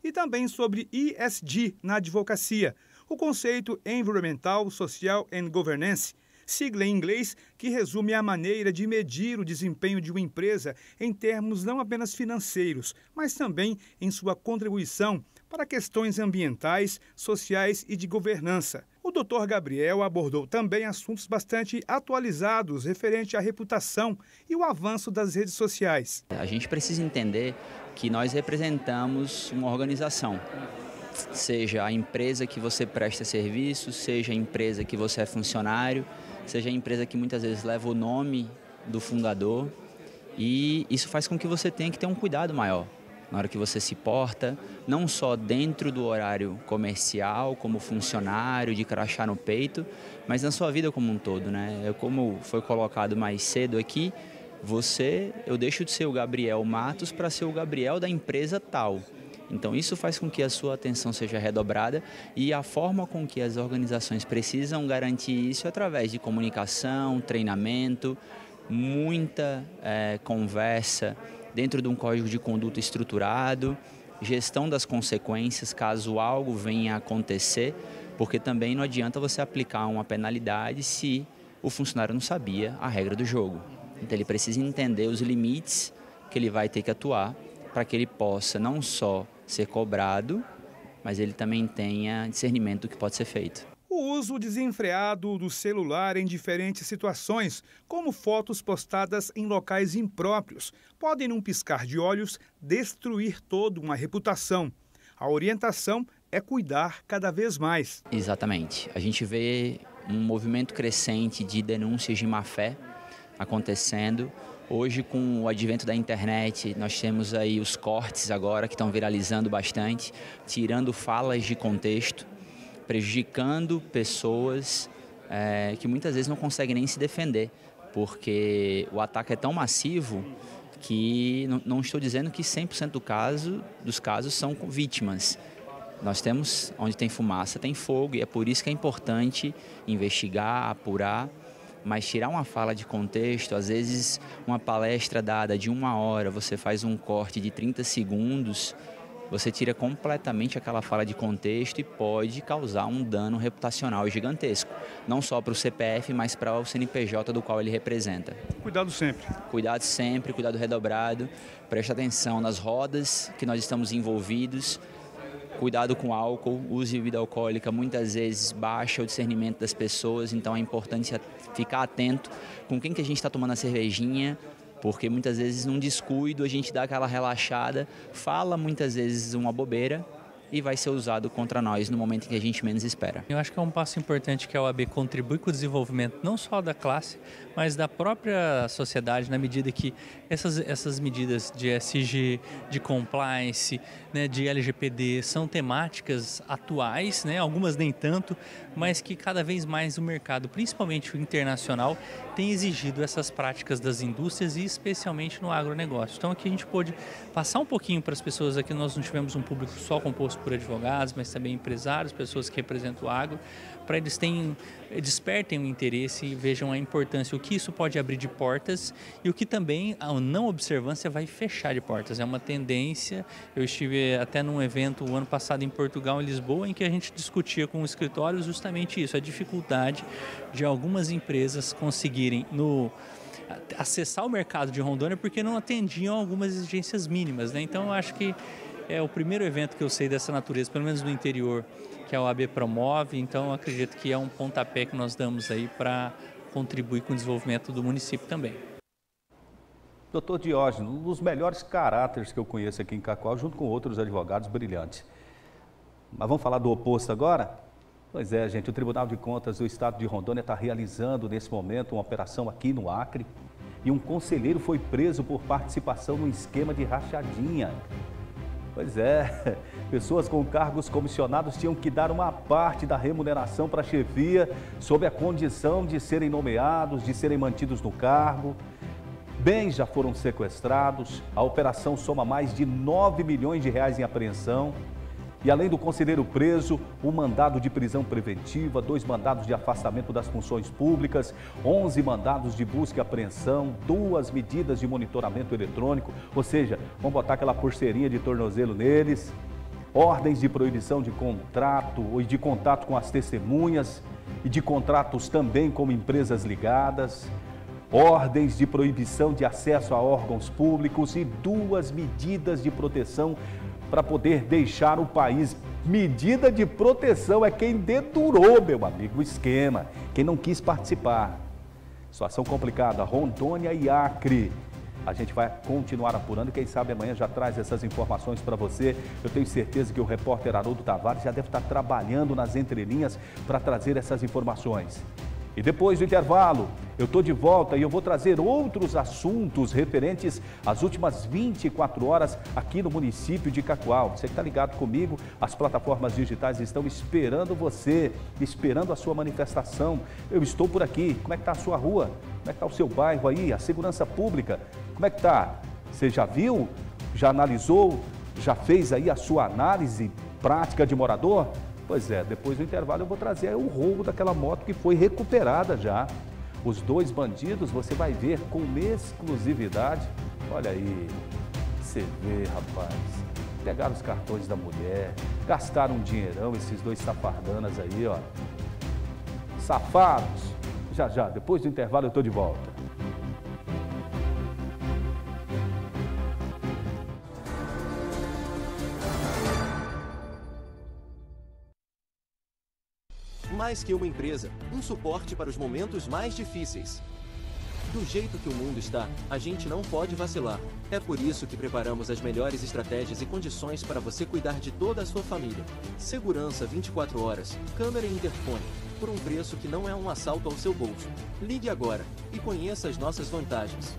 e também sobre ESG na advocacia, o conceito Environmental, Social and Governance, sigla em inglês que resume a maneira de medir o desempenho de uma empresa em termos não apenas financeiros, mas também em sua contribuição para questões ambientais, sociais e de governança. O Dr. Gabriel abordou também assuntos bastante atualizados referente à reputação e o avanço das redes sociais. A gente precisa entender que nós representamos uma organização, seja a empresa que você presta serviço, seja a empresa que você é funcionário, seja a empresa que muitas vezes leva o nome do fundador, e isso faz com que você tenha que ter um cuidado maior na hora que você se porta, não só dentro do horário comercial, como funcionário, de crachá no peito, mas na sua vida como um todo, né? Como foi colocado mais cedo aqui, eu deixo de ser o Gabriel Matos para ser o Gabriel da empresa tal. Então isso faz com que a sua atenção seja redobrada, e a forma com que as organizações precisam garantir isso é através de comunicação, treinamento, muita conversa dentro de um código de conduta estruturado, gestão das consequências caso algo venha a acontecer, porque também não adianta você aplicar uma penalidade se o funcionário não sabia a regra do jogo. Então ele precisa entender os limites que ele vai ter que atuar para que ele possa não só ser cobrado, mas ele também tenha discernimento do que pode ser feito. O uso desenfreado do celular em diferentes situações, como fotos postadas em locais impróprios, podem, num piscar de olhos, destruir toda uma reputação. A orientação é cuidar cada vez mais. Exatamente. A gente vê um movimento crescente de denúncias de má-fé acontecendo. Hoje, com o advento da internet, nós temos aí os cortes agora que estão viralizando bastante, tirando falas de contexto, prejudicando pessoas que muitas vezes não conseguem nem se defender, porque o ataque é tão massivo que não estou dizendo que 100% dos casos são vítimas. Nós temos, onde tem fumaça, tem fogo, e é por isso que é importante investigar, apurar, mas tirar uma fala de contexto. Às vezes uma palestra dada de 1 hora, você faz um corte de 30 segundos, você tira completamente aquela fala de contexto e pode causar um dano reputacional gigantesco. Não só para o CPF, mas para o CNPJ do qual ele representa. Cuidado sempre. Cuidado sempre, cuidado redobrado. Preste atenção nas rodas que nós estamos envolvidos. Cuidado com álcool, uso de bebida alcoólica muitas vezes baixa o discernimento das pessoas, então é importante ficar atento com quem que a gente está tomando a cervejinha, porque muitas vezes num descuido a gente dá aquela relaxada, fala muitas vezes uma bobeira e vai ser usado contra nós no momento em que a gente menos espera. Eu acho que é um passo importante que a OAB contribui com o desenvolvimento não só da classe, mas da própria sociedade, na medida que essas medidas de ESG, de compliance, né, de LGPD, são temáticas atuais, né, algumas nem tanto, mas que cada vez mais o mercado, principalmente o internacional, tem exigido essas práticas das indústrias e especialmente no agronegócio. Então aqui a gente pôde passar um pouquinho para as pessoas, aqui nós não tivemos um público só composto por advogados, mas também empresários, pessoas que representam o agro, para eles despertem o interesse e vejam a importância, o que isso pode abrir de portas e o que também a não observância vai fechar de portas. É uma tendência. Eu estive até num evento o ano passado em Portugal, em Lisboa, em que a gente discutia com o escritório justamente isso, a dificuldade de algumas empresas conseguirem acessar o mercado de Rondônia porque não atendiam algumas exigências mínimas, né? Então, eu acho que é o primeiro evento que eu sei dessa natureza, pelo menos no interior, que a OAB promove, então acredito que é um pontapé que nós damos aí para contribuir com o desenvolvimento do município também. Doutor Diógenes, um dos melhores caráteres que eu conheço aqui em Cacoal, junto com outros advogados brilhantes. Mas vamos falar do oposto agora? Pois é, gente, o Tribunal de Contas do Estado de Rondônia está realizando nesse momento uma operação aqui no Acre e um conselheiro foi preso por participação no esquema de rachadinha. Pois é, pessoas com cargos comissionados tinham que dar uma parte da remuneração para a chefia sob a condição de serem nomeados, de serem mantidos no cargo. Bens já foram sequestrados, a operação soma mais de 9 milhões de reais em apreensão. E além do conselheiro preso, um mandado de prisão preventiva, 2 mandados de afastamento das funções públicas, 11 mandados de busca e apreensão, 2 medidas de monitoramento eletrônico, ou seja, vamos botar aquela pulseirinha de tornozelo neles. ordens de proibição de contrato e de contato com as testemunhas e de contratos também com empresas ligadas, ordens de proibição de acesso a órgãos públicos e 2 medidas de proteção para poder deixar o país. Medida de proteção é quem dedurou, meu amigo, o esquema, quem não quis participar. Situação complicada, Rondônia e Acre. A gente vai continuar apurando, quem sabe amanhã já traz essas informações para você. Eu tenho certeza que o repórter Haroldo Tavares já deve estar trabalhando nas entrelinhas para trazer essas informações. E depois do intervalo, eu estou de volta e eu vou trazer outros assuntos referentes às últimas 24 horas aqui no município de Cacoal. Você que está ligado comigo, as plataformas digitais estão esperando você, esperando a sua manifestação. Eu estou por aqui. Como é que está a sua rua? Como é que está o seu bairro aí? A segurança pública? Como é que está? Você já viu? Já analisou? Já fez aí a sua análise prática de morador? Pois é, depois do intervalo eu vou trazer o roubo daquela moto que foi recuperada já. Os 2 bandidos você vai ver com exclusividade. Olha aí, você vê, rapaz. Pegaram os cartões da mulher, gastaram um dinheirão, esses 2 safardanas aí, ó. Safados. Já, depois do intervalo eu tô de volta. Mais que uma empresa, um suporte para os momentos mais difíceis. Do jeito que o mundo está, a gente não pode vacilar. É por isso que preparamos as melhores estratégias e condições para você cuidar de toda a sua família. Segurança 24 horas, câmera e interfone, por um preço que não é um assalto ao seu bolso. Ligue agora e conheça as nossas vantagens.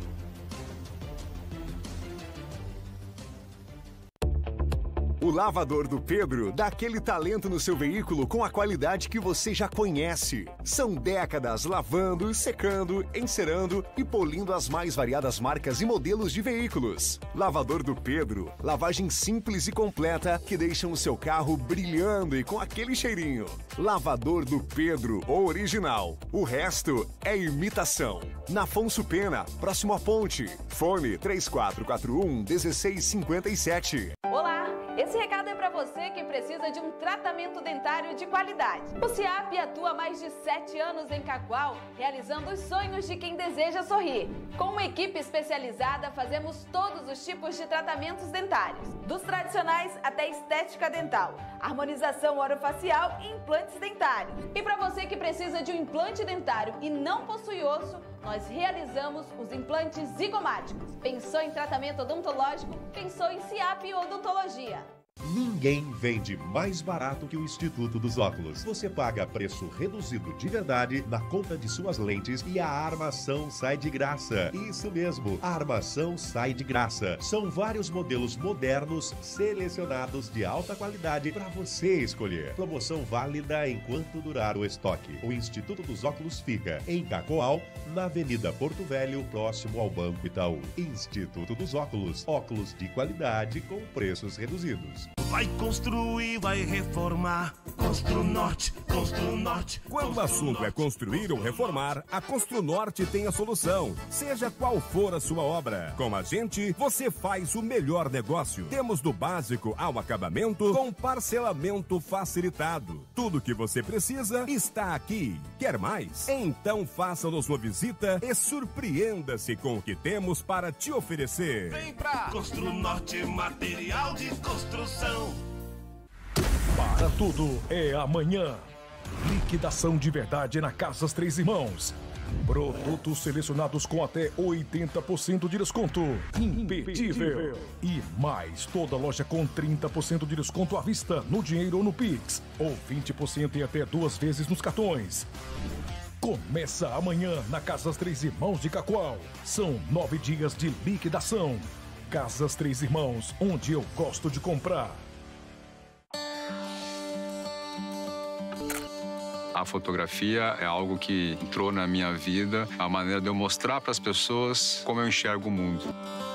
O lavador do Pedro dá aquele talento no seu veículo com a qualidade que você já conhece. São décadas lavando, secando, encerando e polindo as mais variadas marcas e modelos de veículos. Lavador do Pedro, lavagem simples e completa que deixam o seu carro brilhando e com aquele cheirinho. Lavador do Pedro, o original. O resto é imitação. Na Afonso Pena, próximo à ponte. Fone 3441-1657. Olá! Esse recado é para você que precisa de um tratamento dentário de qualidade. O CIAP atua há mais de 7 anos em Cacoal, realizando os sonhos de quem deseja sorrir. Com uma equipe especializada, fazemos todos os tipos de tratamentos dentários, dos tradicionais até estética dental, harmonização orofacial e implantes dentários. E para você que precisa de um implante dentário e não possui osso, nós realizamos os implantes zigomáticos. Pensou em tratamento odontológico? Pensou em CIAP Odontologia. Ninguém vende mais barato que o Instituto dos Óculos. Você paga preço reduzido de verdade na compra de suas lentes e a armação sai de graça. Isso mesmo, a armação sai de graça. São vários modelos modernos, selecionados de alta qualidade para você escolher. Promoção válida enquanto durar o estoque. O Instituto dos Óculos fica em Cacoal, na Avenida Porto Velho, próximo ao Banco Itaú. Instituto dos Óculos. Óculos de qualidade com preços reduzidos. Vai construir, vai reformar. Construnorte, Construnorte. Quando o assunto é construir ou reformar, a Construnorte tem a solução, seja qual for a sua obra. Com a gente, você faz o melhor negócio. Temos do básico ao acabamento com parcelamento facilitado. Tudo que você precisa está aqui. Quer mais? Então faça-nos uma visita e surpreenda-se com o que temos para te oferecer. Vem pra Construnorte, material de construção. Para tudo é amanhã. Liquidação de verdade na Casas Três Irmãos. Produtos selecionados com até 80% de desconto. Imperdível. E mais, toda loja com 30% de desconto à vista, no dinheiro ou no Pix. Ou 20% e até 2 vezes nos cartões. Começa amanhã na Casas Três Irmãos de Cacoal. São 9 dias de liquidação. Casas Três Irmãos, onde eu gosto de comprar. A fotografia é algo que entrou na minha vida, a maneira de eu mostrar para as pessoas como eu enxergo o mundo.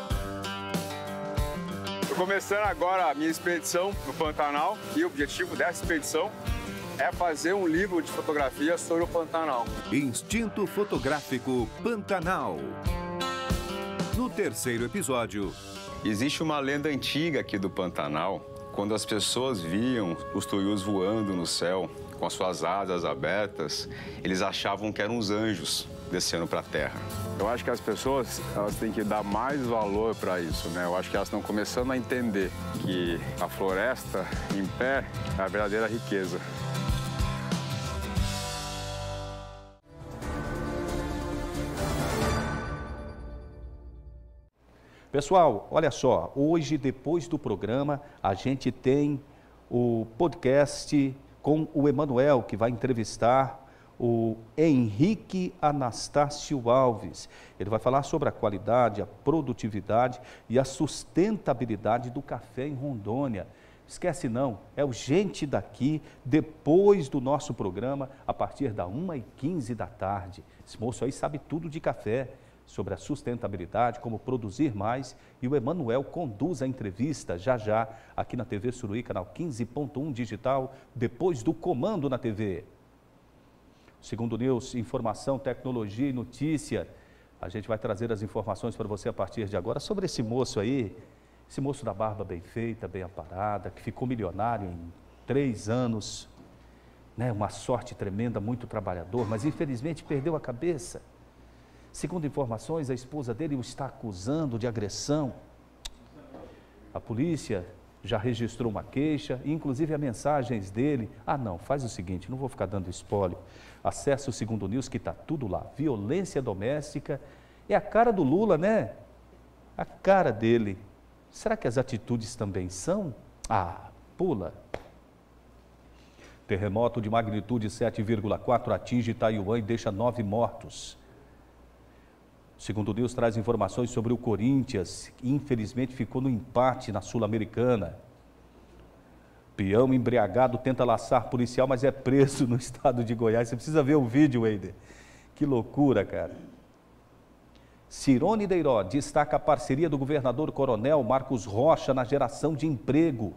Estou começando agora a minha expedição no Pantanal e o objetivo dessa expedição é fazer um livro de fotografia sobre o Pantanal. Instinto Fotográfico Pantanal. No 3º episódio. Existe uma lenda antiga aqui do Pantanal, Quando as pessoas viam os tuius voando no céu, com as suas asas abertas, eles achavam que eram os anjos descendo para a terra. Eu acho que as pessoas, elas têm que dar mais valor para isso, né? Eu acho que elas estão começando a entender que a floresta em pé é a verdadeira riqueza. Pessoal, olha só, hoje, depois do programa, a gente tem o podcast com o Emanuel, que vai entrevistar o Henrique Anastácio Alves. Ele vai falar sobre a qualidade, a produtividade e a sustentabilidade do café em Rondônia. Esquece não, é o Gente Daqui, depois do nosso programa, a partir da 1h15 da tarde. Esse moço aí sabe tudo de café, sobre a sustentabilidade, como produzir mais, e o Emanuel conduz a entrevista já aqui na TV Suruí, canal 15.1 digital, depois do Comando na TV. Segundo News, informação, tecnologia e notícia. A gente vai trazer as informações para você a partir de agora sobre esse moço aí, esse moço da barba bem feita, bem aparada, que ficou milionário em 3 anos, né? Uma sorte tremenda, muito trabalhador, mas infelizmente perdeu a cabeça. Segundo informações, a esposa dele o está acusando de agressão. A polícia já registrou uma queixa, inclusive as mensagens dele. Ah não, faz o seguinte, não vou ficar dando espólio. Acesse o Segundo News que está tudo lá. Violência doméstica é a cara do Lula, né? A cara dele. Será que as atitudes também são? Ah, pula. Terremoto de magnitude 7,4 atinge Taiwan e deixa 9 mortos. Segundo o News, traz informações sobre o Corinthians, que infelizmente ficou no empate na Sul-Americana. Peão embriagado tenta laçar policial, mas é preso no estado de Goiás. Você precisa ver o vídeo, Eider. Que loucura, cara. Cirone Deiró destaca a parceria do governador Coronel Marcos Rocha na geração de emprego.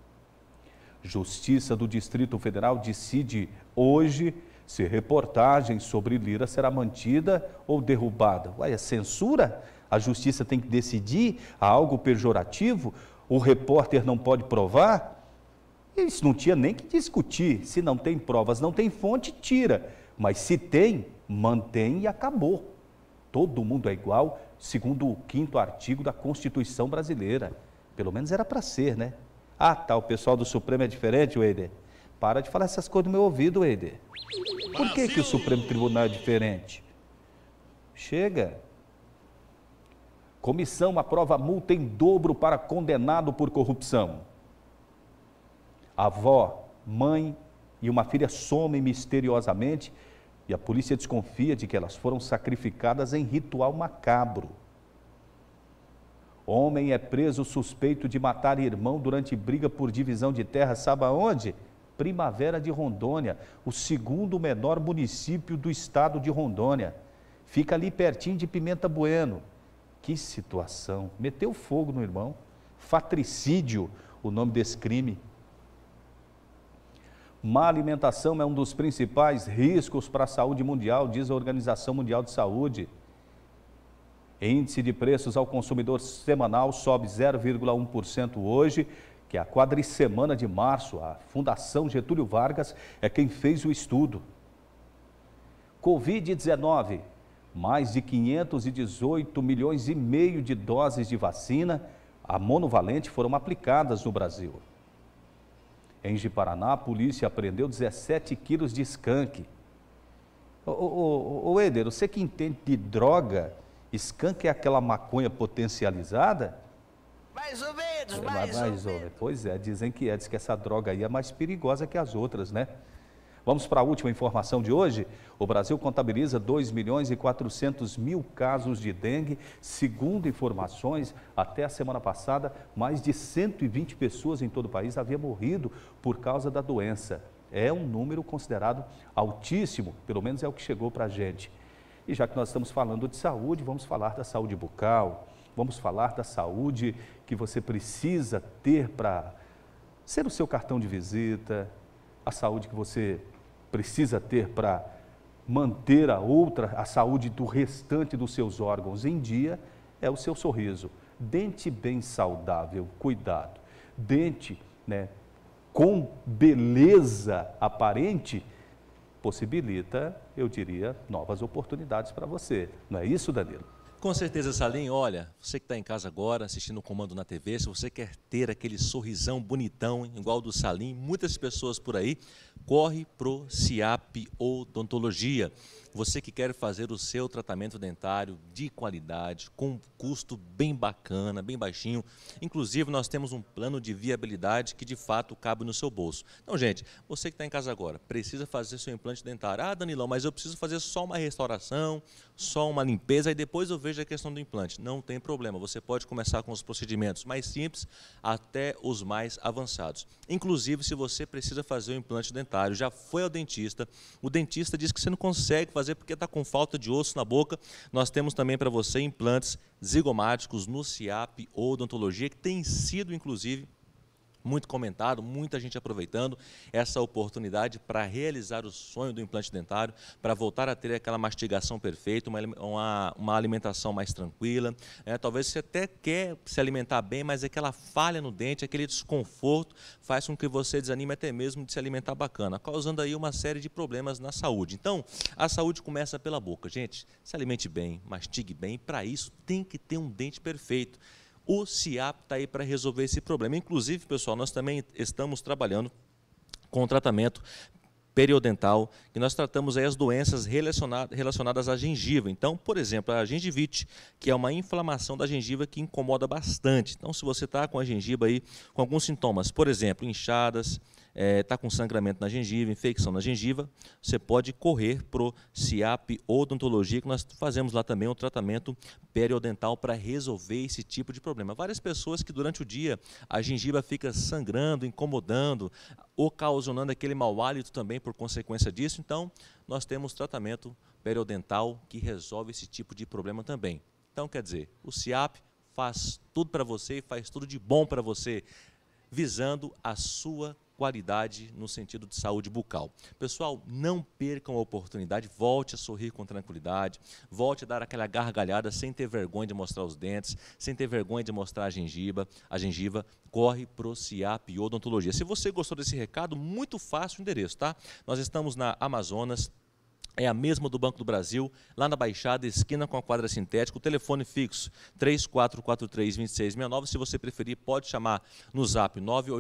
Justiça do Distrito Federal decide hoje se reportagem sobre Lira será mantida ou derrubada. Ué, é censura? A justiça tem que decidir? Há algo pejorativo? O repórter não pode provar? Isso não tinha nem que discutir. Se não tem provas, não tem fonte, tira. Mas se tem, mantém e acabou. Todo mundo é igual, segundo o 5º artigo da Constituição Brasileira. Pelo menos era para ser, né? Ah, tá, o pessoal do Supremo é diferente, Eider? Para de falar essas coisas no meu ouvido, Eider. Por que o Supremo Tribunal é diferente? Chega. Comissão aprova multa em dobro para condenado por corrupção. Avó, mãe e uma filha somem misteriosamente e a polícia desconfia de que elas foram sacrificadas em ritual macabro. Homem é preso suspeito de matar irmão durante briga por divisão de terra, sabe aonde? Primavera de Rondônia, o 2º menor município do estado de Rondônia. Fica ali pertinho de Pimenta Bueno. Que situação, meteu fogo no irmão. Fatricídio, o nome desse crime. Má alimentação é um dos principais riscos para a saúde mundial, diz a Organização Mundial de Saúde. Índice de preços ao consumidor semanal sobe 0,1% hoje, que é a quadricemana de março. A Fundação Getúlio Vargas é quem fez o estudo. Covid-19, mais de 518 milhões e meio de doses de vacina, a monovalente, foram aplicadas no Brasil. Em Ji-Paraná, a polícia apreendeu 17 quilos de skunk. Ô Éder, você que entende de droga, skunk é aquela maconha potencializada? Mais ou menos, mais ou menos. Pois é, dizem que diz que essa droga aí é mais perigosa que as outras, né? Vamos para a última informação de hoje. O Brasil contabiliza 2.400.000 casos de dengue. Segundo informações, até a semana passada, mais de 120 pessoas em todo o país haviam morrido por causa da doença. É um número considerado altíssimo, pelo menos é o que chegou para a gente. E já que nós estamos falando de saúde, vamos falar da saúde bucal. Vamos falar da saúde que você precisa ter para ser o seu cartão de visita, a saúde que você precisa ter para manter a saúde do restante dos seus órgãos em dia, é o seu sorriso. Dente bem saudável, cuidado. Dente né, com beleza aparente, possibilita, eu diria, novas oportunidades para você. Não é isso, Danilo? Com certeza, Salim. Olha, você que está em casa agora, assistindo o Comando na TV, se você quer ter aquele sorrisão bonitão, igual do Salim, muitas pessoas por aí, corre pro CIAP Odontologia. Você que quer fazer o seu tratamento dentário de qualidade, com custo bem bacana, bem baixinho. Inclusive, nós temos um plano de viabilidade que, de fato, cabe no seu bolso. Então, gente, você que está em casa agora, precisa fazer seu implante dentário. Ah, Danilão, mas eu preciso fazer só uma restauração, só uma limpeza, e depois eu vejo a questão do implante. Não tem problema, você pode começar com os procedimentos mais simples até os mais avançados. Inclusive, se você precisa fazer o implante dentário, já foi ao dentista, o dentista diz que você não consegue fazer porque está com falta de osso na boca, nós temos também para você implantes zigomáticos no CIAP Odontologia, que tem sido, inclusive, muito comentado, muita gente aproveitando essa oportunidade para realizar o sonho do implante dentário, para voltar a ter aquela mastigação perfeita, uma alimentação mais tranquila. Talvez você até quer se alimentar bem, mas aquela falha no dente, aquele desconforto, faz com que você desanime até mesmo de se alimentar bacana, causando aí uma série de problemas na saúde. Então, a saúde começa pela boca. Gente, se alimente bem, mastigue bem, e para isso tem que ter um dente perfeito. O CIAP está aí para resolver esse problema. Inclusive, pessoal, nós também estamos trabalhando com o tratamento periodontal, que nós tratamos aí as doenças relacionadas à gengiva. Então, por exemplo, a gengivite, que é uma inflamação da gengiva que incomoda bastante. Então, se você está com a gengiva aí com alguns sintomas, por exemplo, inchadas, está com sangramento na gengiva, infecção na gengiva, você pode correr para o CIAP Odontologia, que nós fazemos lá também um tratamento periodontal para resolver esse tipo de problema. Várias pessoas que durante o dia a gengiva fica sangrando, incomodando, ocasionando aquele mau hálito também por consequência disso. Então, nós temos tratamento periodontal que resolve esse tipo de problema também. Então, quer dizer, o CIAP faz tudo para você e faz tudo de bom para você, visando a sua qualidade no sentido de saúde bucal. Pessoal, não percam a oportunidade, volte a sorrir com tranquilidade, volte a dar aquela gargalhada sem ter vergonha de mostrar os dentes, sem ter vergonha de mostrar a gengiva, corre pro CIAP Odontologia. Se você gostou desse recado, muito fácil o endereço, tá? Nós estamos na Amazonas, é a mesma do Banco do Brasil, lá na Baixada, esquina com a quadra sintética, o telefone fixo 3443-2669, se você preferir pode chamar no zap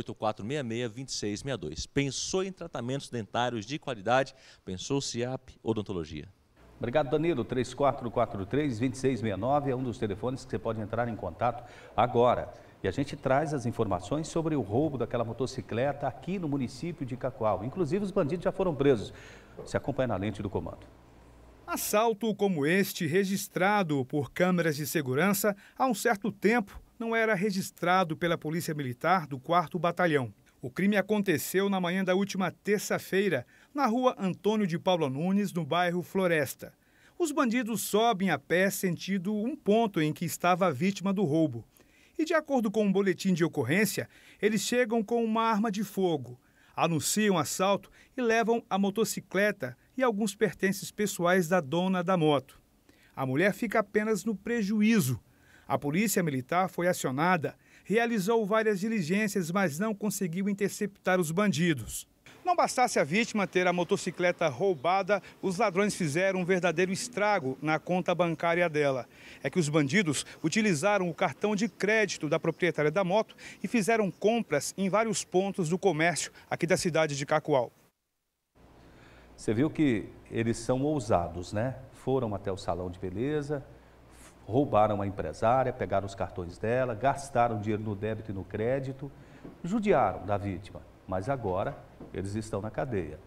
98466-2662. Pensou em tratamentos dentários de qualidade? Pensou CIAP Odontologia. Obrigado, Danilo. 3443-2669 é um dos telefones que você pode entrar em contato agora. E a gente traz as informações sobre o roubo daquela motocicleta aqui no município de Cacoal. Inclusive, os bandidos já foram presos. Se acompanha na lente do comando. Assalto como este, registrado por câmeras de segurança, há um certo tempo não era registrado pela Polícia Militar do 4º Batalhão. O crime aconteceu na manhã da última terça-feira, na rua Antônio de Paula Nunes, no bairro Floresta. Os bandidos sobem a pé sentido um ponto em que estava a vítima do roubo. E, de acordo com um boletim de ocorrência, eles chegam com uma arma de fogo, anunciam assalto e levam a motocicleta e alguns pertences pessoais da dona da moto. A mulher fica apenas no prejuízo. A polícia militar foi acionada, realizou várias diligências, mas não conseguiu interceptar os bandidos. Não bastasse a vítima ter a motocicleta roubada, os ladrões fizeram um verdadeiro estrago na conta bancária dela. É que os bandidos utilizaram o cartão de crédito da proprietária da moto e fizeram compras em vários pontos do comércio aqui da cidade de Cacoal. Você viu que eles são ousados, né? Foram até o salão de beleza, roubaram a empresária, pegaram os cartões dela, gastaram dinheiro no débito e no crédito, judiaram da vítima. Mas agora eles estão na cadeia.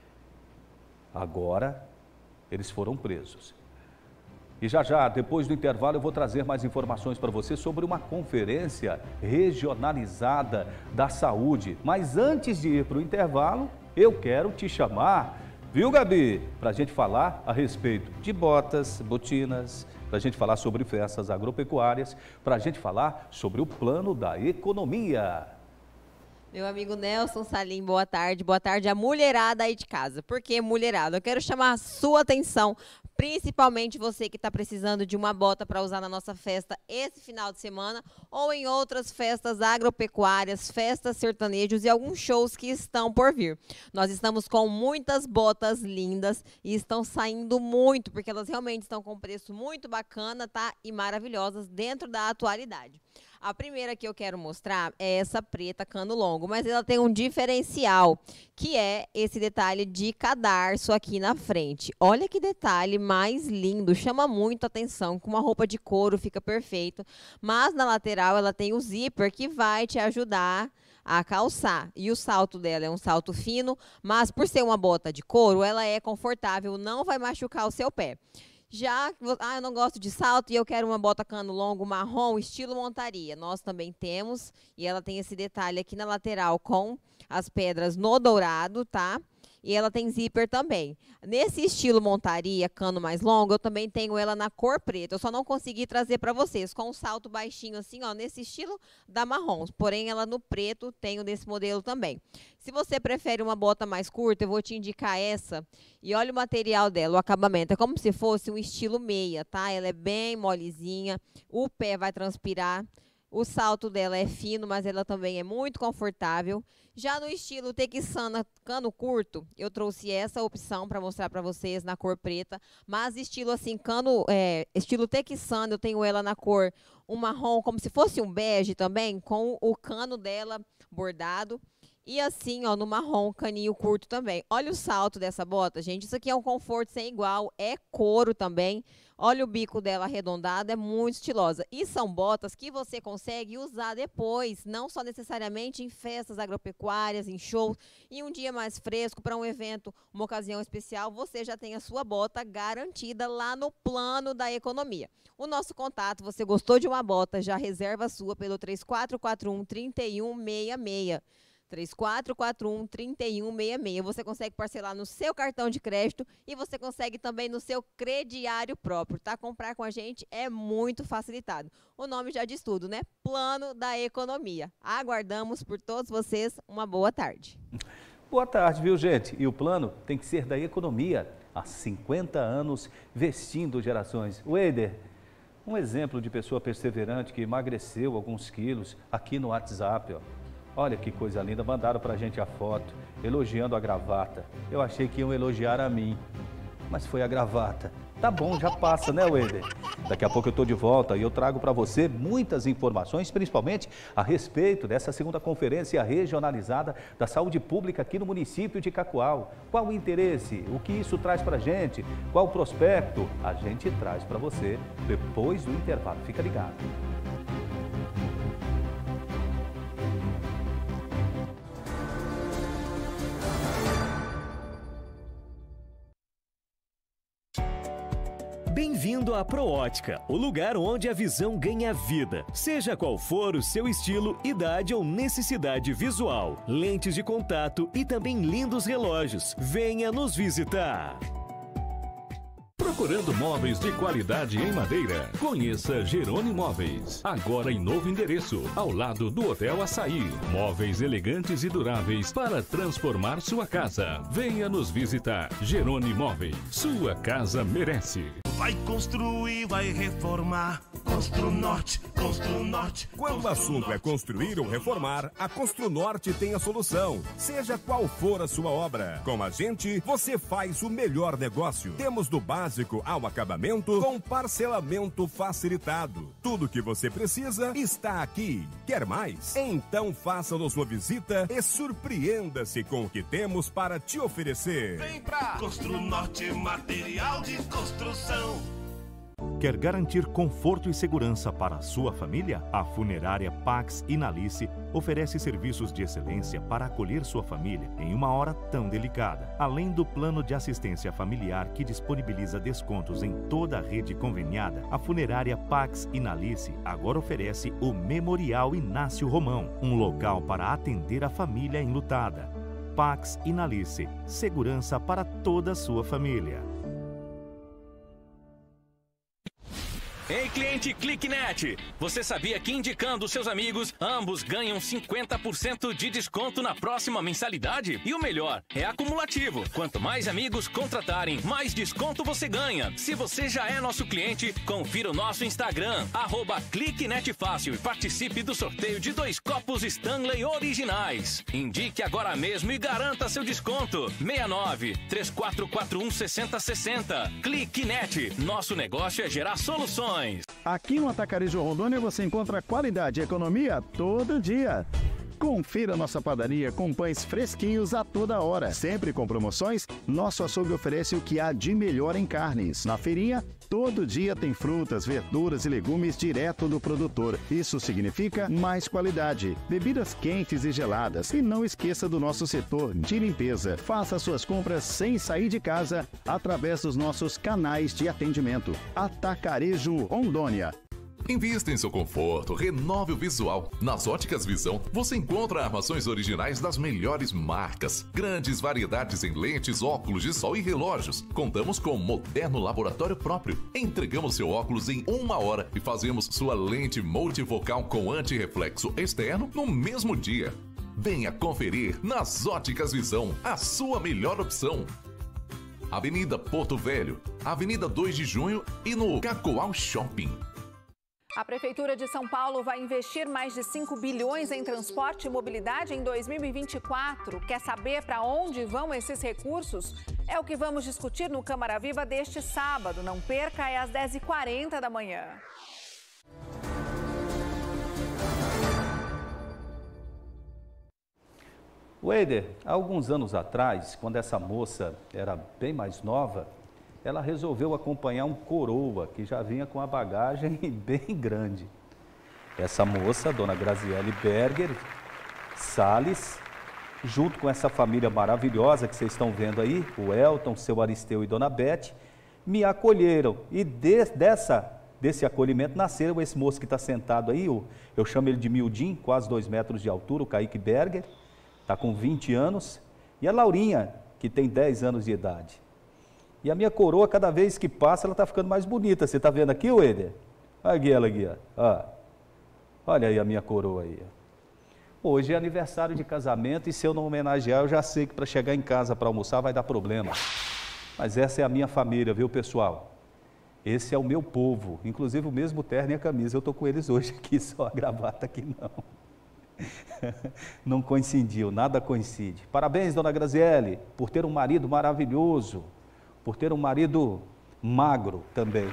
Agora eles foram presos. E já, depois do intervalo, eu vou trazer mais informações para você sobre uma conferência regionalizada da saúde. Mas antes de ir para o intervalo, eu quero te chamar, viu, Gabi? Para a gente falar a respeito de botas, botinas, para a gente falar sobre festas agropecuárias, para a gente falar sobre o plano da economia. Meu amigo Nelson Salim, boa tarde. Boa tarde a mulherada aí de casa. Por que mulherada? Eu quero chamar a sua atenção Principalmente você que está precisando de uma bota para usar na nossa festa esse final de semana ou em outras festas agropecuárias, festas sertanejos e alguns shows que estão por vir. Nós estamos com muitas botas lindas e estão saindo muito, porque elas realmente estão com um preço muito bacana, tá? E maravilhosas dentro da atualidade. A primeira que eu quero mostrar é essa preta cano longo, mas ela tem um diferencial, que é esse detalhe de cadarço aqui na frente. Olha que detalhe mais lindo, chama muito atenção, com uma roupa de couro fica perfeito, mas na lateral ela tem o zíper que vai te ajudar a calçar. E o salto dela é um salto fino, mas por ser uma bota de couro, ela é confortável, não vai machucar o seu pé. Já, eu não gosto de salto e eu quero uma bota cano longo marrom, estilo montaria. Nós também temos, e ela tem esse detalhe aqui na lateral com as pedras no dourado, tá? E ela tem zíper também. Nesse estilo montaria, cano mais longo, eu também tenho ela na cor preta. Eu só não consegui trazer para vocês com um salto baixinho assim, ó, nesse estilo da marrom. Porém, ela no preto, tenho desse modelo também. Se você prefere uma bota mais curta, eu vou te indicar essa. E olha o material dela, o acabamento. É como se fosse um estilo meia, tá? Ela é bem molezinha, o pé vai transpirar. O salto dela é fino, mas ela também é muito confortável. Já no estilo Texana cano curto, eu trouxe essa opção para mostrar para vocês na cor preta. Mas estilo assim, estilo Texana, eu tenho ela na cor um marrom, como se fosse um bege também, com o cano dela bordado. E assim, ó, no marrom, caninho curto também. Olha o salto dessa bota, gente. Isso aqui é um conforto sem igual, é couro também. Olha o bico dela arredondado, é muito estilosa. E são botas que você consegue usar depois, não só necessariamente em festas agropecuárias, em shows, e um dia mais fresco, para um evento, uma ocasião especial, você já tem a sua bota garantida lá no plano da economia. O nosso contato, você gostou de uma bota, já reserva a sua pelo 3441-3166. 3441-3166. Você consegue parcelar no seu cartão de crédito e você consegue também no seu crediário próprio, tá? Comprar com a gente é muito facilitado. O nome já diz tudo, né? Plano da Economia. Aguardamos por todos vocês. Uma boa tarde. Boa tarde, viu, gente? E o plano tem que ser da economia. Há 50 anos, vestindo gerações. Weider, um exemplo de pessoa perseverante que emagreceu alguns quilos aqui no WhatsApp, ó. Olha que coisa linda, mandaram pra gente a foto, elogiando a gravata. Eu achei que iam elogiar a mim, mas foi a gravata. Tá bom, já passa, né, Weider? Daqui a pouco eu tô de volta e eu trago para você muitas informações, principalmente a respeito dessa segunda conferência regionalizada da saúde pública aqui no município de Cacoal. Qual o interesse? O que isso traz pra gente? Qual o prospecto? A gente traz para você depois do intervalo. Fica ligado. Bem-vindo à ProÓtica, o lugar onde a visão ganha vida. Seja qual for o seu estilo, idade ou necessidade visual. Lentes de contato e também lindos relógios. Venha nos visitar. Procurando móveis de qualidade em madeira? Conheça Jerônimo Móveis. Agora em novo endereço, ao lado do Hotel Açaí. Móveis elegantes e duráveis para transformar sua casa. Venha nos visitar. Jerônimo Móveis. Sua casa merece. Vai construir, vai reformar. Construnorte, Construnorte. Quando o assunto é construir ou reformar, a Construnorte tem a solução. Seja qual for a sua obra, com a gente você faz o melhor negócio. Temos do básico ao acabamento com parcelamento facilitado. Tudo que você precisa está aqui. Quer mais? Então faça-nos uma visita e surpreenda-se com o que temos para te oferecer. Vem pra Construnorte, material de construção. Quer garantir conforto e segurança para a sua família? A funerária Pax Inalice oferece serviços de excelência para acolher sua família em uma hora tão delicada. Além do plano de assistência familiar que disponibiliza descontos em toda a rede conveniada, a funerária Pax Inalice agora oferece o Memorial Inácio Romão, um local para atender a família enlutada. Pax Inalice, segurança para toda a sua família. Ei, cliente ClickNet, você sabia que indicando seus amigos, ambos ganham 50% de desconto na próxima mensalidade? E o melhor, é acumulativo. Quanto mais amigos contratarem, mais desconto você ganha. Se você já é nosso cliente, confira o nosso Instagram, @ClickNetFácil, e participe do sorteio de 2 copos Stanley originais. Indique agora mesmo e garanta seu desconto. 69-3441-6060. ClickNet, nosso negócio é gerar soluções. Aqui no Atacarejo Rondônia você encontra qualidade e economia todo dia. Confira nossa padaria com pães fresquinhos a toda hora. Sempre com promoções, nosso açougue oferece o que há de melhor em carnes. Na feirinha, todo dia tem frutas, verduras e legumes direto do produtor. Isso significa mais qualidade, bebidas quentes e geladas. E não esqueça do nosso setor de limpeza. Faça suas compras sem sair de casa através dos nossos canais de atendimento. Atacarejo Rondônia. Invista em seu conforto, renove o visual. Nas Óticas Visão, você encontra armações originais das melhores marcas. Grandes variedades em lentes, óculos de sol e relógios. Contamos com um moderno laboratório próprio. Entregamos seu óculos em 1 hora e fazemos sua lente multifocal com antirreflexo externo no mesmo dia. Venha conferir nas Óticas Visão, a sua melhor opção. Avenida Porto Velho, Avenida 2 de Junho e no Cacoal Shopping. A Prefeitura de São Paulo vai investir mais de 5 bilhões em transporte e mobilidade em 2024. Quer saber para onde vão esses recursos? É o que vamos discutir no Câmara Viva deste sábado. Não perca, é às 10h40 da manhã. Weider, há alguns anos atrás, quando essa moça era bem mais nova, ela resolveu acompanhar um coroa que já vinha com a bagagem bem grande. Essa moça, dona Graziele Berger Salles, junto com essa família maravilhosa que vocês estão vendo aí, o Elton, seu Aristeu e dona Beth, me acolheram. E desse acolhimento nasceram esse moço que está sentado aí, eu chamo ele de Mildinho, quase 2 metros de altura, o Kaique Berger, está com 20 anos, e a Laurinha, que tem 10 anos de idade. E a minha coroa, cada vez que passa, ela está ficando mais bonita. Você está vendo aqui, Weider? Olha ela aqui, ó. Olha aí a minha coroa aí. Hoje é aniversário de casamento e se eu não homenagear, eu já sei que para chegar em casa para almoçar vai dar problema. Mas essa é a minha família, viu, pessoal? Esse é o meu povo, inclusive o mesmo terno e a camisa. Eu estou com eles hoje aqui, só a gravata aqui não. Não coincidiu, nada coincide. Parabéns, dona Graziele, por ter um marido maravilhoso. Por ter um marido magro também.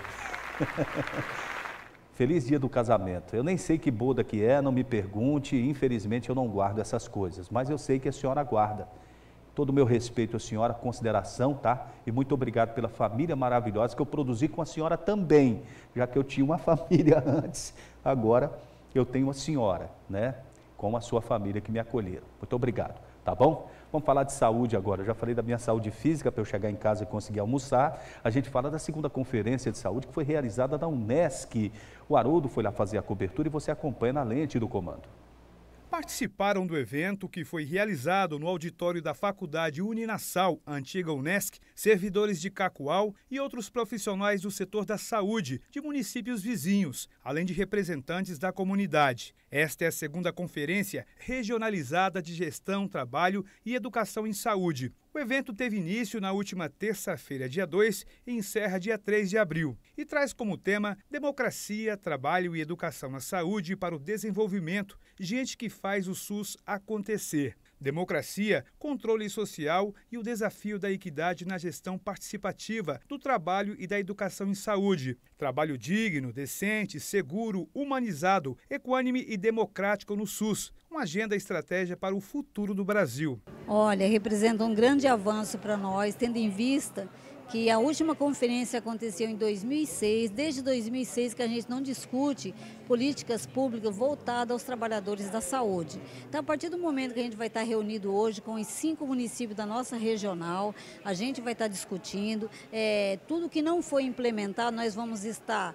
Feliz dia do casamento. Eu nem sei que boda que é, não me pergunte, infelizmente eu não guardo essas coisas, mas eu sei que a senhora guarda. Todo o meu respeito à senhora, consideração, tá? E muito obrigado pela família maravilhosa que eu produzi com a senhora também, já que eu tinha uma família antes, agora eu tenho a senhora, né? Com a sua família que me acolheram. Muito obrigado, tá bom? Vamos falar de saúde agora. Eu já falei da minha saúde física para eu chegar em casa e conseguir almoçar. A gente fala da segunda conferência de saúde que foi realizada na Unesc. O Haroldo foi lá fazer a cobertura e você acompanha na lente do comando. Participaram do evento, que foi realizado no auditório da Faculdade Uninasal, antiga Unesc, servidores de Cacoal e outros profissionais do setor da saúde de municípios vizinhos, além de representantes da comunidade. Esta é a segunda conferência regionalizada de gestão, trabalho e educação em saúde. O evento teve início na última terça-feira, dia 2, e encerra dia 3 de abril. E traz como tema democracia, trabalho e educação na saúde para o desenvolvimento, gente que faz o SUS acontecer. Democracia, controle social e o desafio da equidade na gestão participativa do trabalho e da educação em saúde. Trabalho digno, decente, seguro, humanizado, equânime e democrático no SUS. Uma agenda e estratégia para o futuro do Brasil. Olha, representa um grande avanço para nós, tendo em vista que a última conferência aconteceu em 2006, desde 2006 que a gente não discute políticas públicas voltadas aos trabalhadores da saúde. Então, a partir do momento que a gente vai estar reunido hoje com os 5 municípios da nossa regional, a gente vai estar discutindo tudo que não foi implementado, nós vamos estar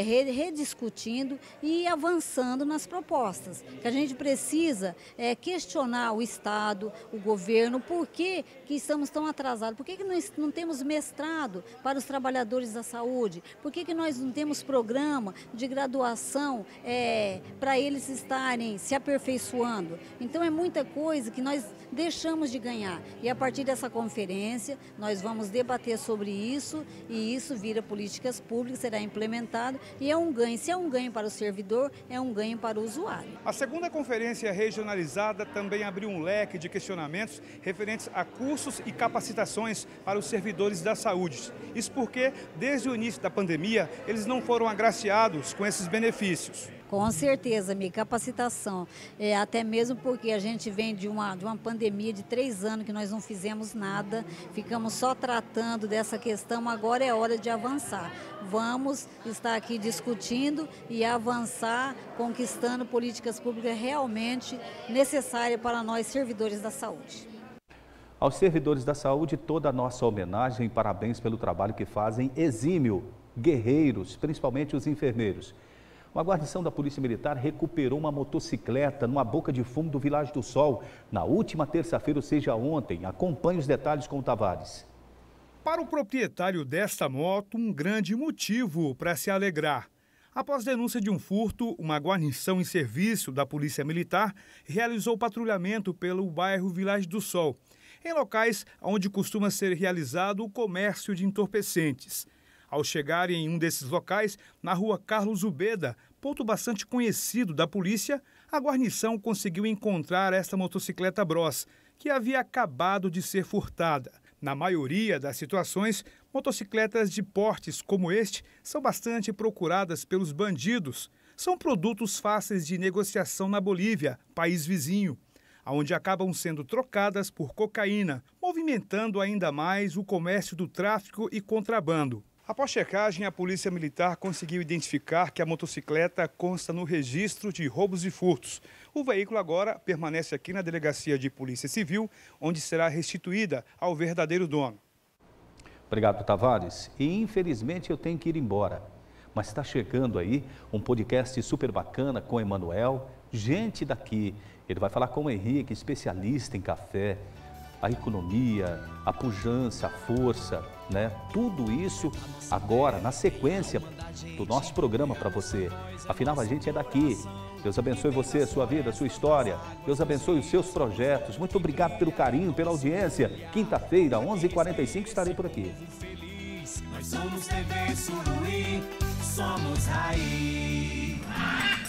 rediscutindo e avançando nas propostas. Que a gente precisa questionar o Estado, o governo, por que estamos tão atrasados, por que nós não temos mestrado para os trabalhadores da saúde, por que nós não temos programa de graduação para eles estarem se aperfeiçoando. Então é muita coisa que nós deixamos de ganhar e a partir dessa conferência nós vamos debater sobre isso e isso vira políticas públicas, será implementado e é um ganho. Se é um ganho para o servidor, é um ganho para o usuário. A segunda conferência regionalizada também abriu um leque de questionamentos referentes a cursos e capacitações para os servidores da saúde. Isso porque, desde o início da pandemia, eles não foram agraciados com esses benefícios. Com certeza, minha capacitação, até mesmo porque a gente vem de uma pandemia de 3 anos que nós não fizemos nada, ficamos só tratando dessa questão, agora é hora de avançar. Vamos estar aqui discutindo e avançar, conquistando políticas públicas realmente necessárias para nós, servidores da saúde. Aos servidores da saúde, toda a nossa homenagem e parabéns pelo trabalho que fazem, exímio, guerreiros, principalmente os enfermeiros. Uma guarnição da Polícia Militar recuperou uma motocicleta numa boca de fumo do Vilagem do Sol, na última terça-feira, ou seja, ontem. Acompanhe os detalhes com o Tavares. Para o proprietário desta moto, um grande motivo para se alegrar. Após denúncia de um furto, uma guarnição em serviço da Polícia Militar realizou patrulhamento pelo bairro Vilagem do Sol, em locais onde costuma ser realizado o comércio de entorpecentes. Ao chegarem em um desses locais, na rua Carlos Ubeda, ponto bastante conhecido da polícia, a guarnição conseguiu encontrar esta motocicleta Bros, que havia acabado de ser furtada. Na maioria das situações, motocicletas de portes como este são bastante procuradas pelos bandidos. São produtos fáceis de negociação na Bolívia, país vizinho, onde acabam sendo trocadas por cocaína, movimentando ainda mais o comércio do tráfico e contrabando. Após checagem, a Polícia Militar conseguiu identificar que a motocicleta consta no registro de roubos e furtos. O veículo agora permanece aqui na Delegacia de Polícia Civil, onde será restituída ao verdadeiro dono. Obrigado, Tavares. E infelizmente eu tenho que ir embora. Mas está chegando aí um podcast super bacana com o Emanuel, gente daqui. Ele vai falar com o Henrique, especialista em café, a economia, a pujança, a força, né? Tudo isso agora, na sequência do nosso programa para você. Afinal, a gente é daqui. Deus abençoe você, a sua vida, a sua história. Deus abençoe os seus projetos. Muito obrigado pelo carinho, pela audiência. Quinta-feira, 11h45, estarei por aqui. Nós somos TV Suruí, somos raiz.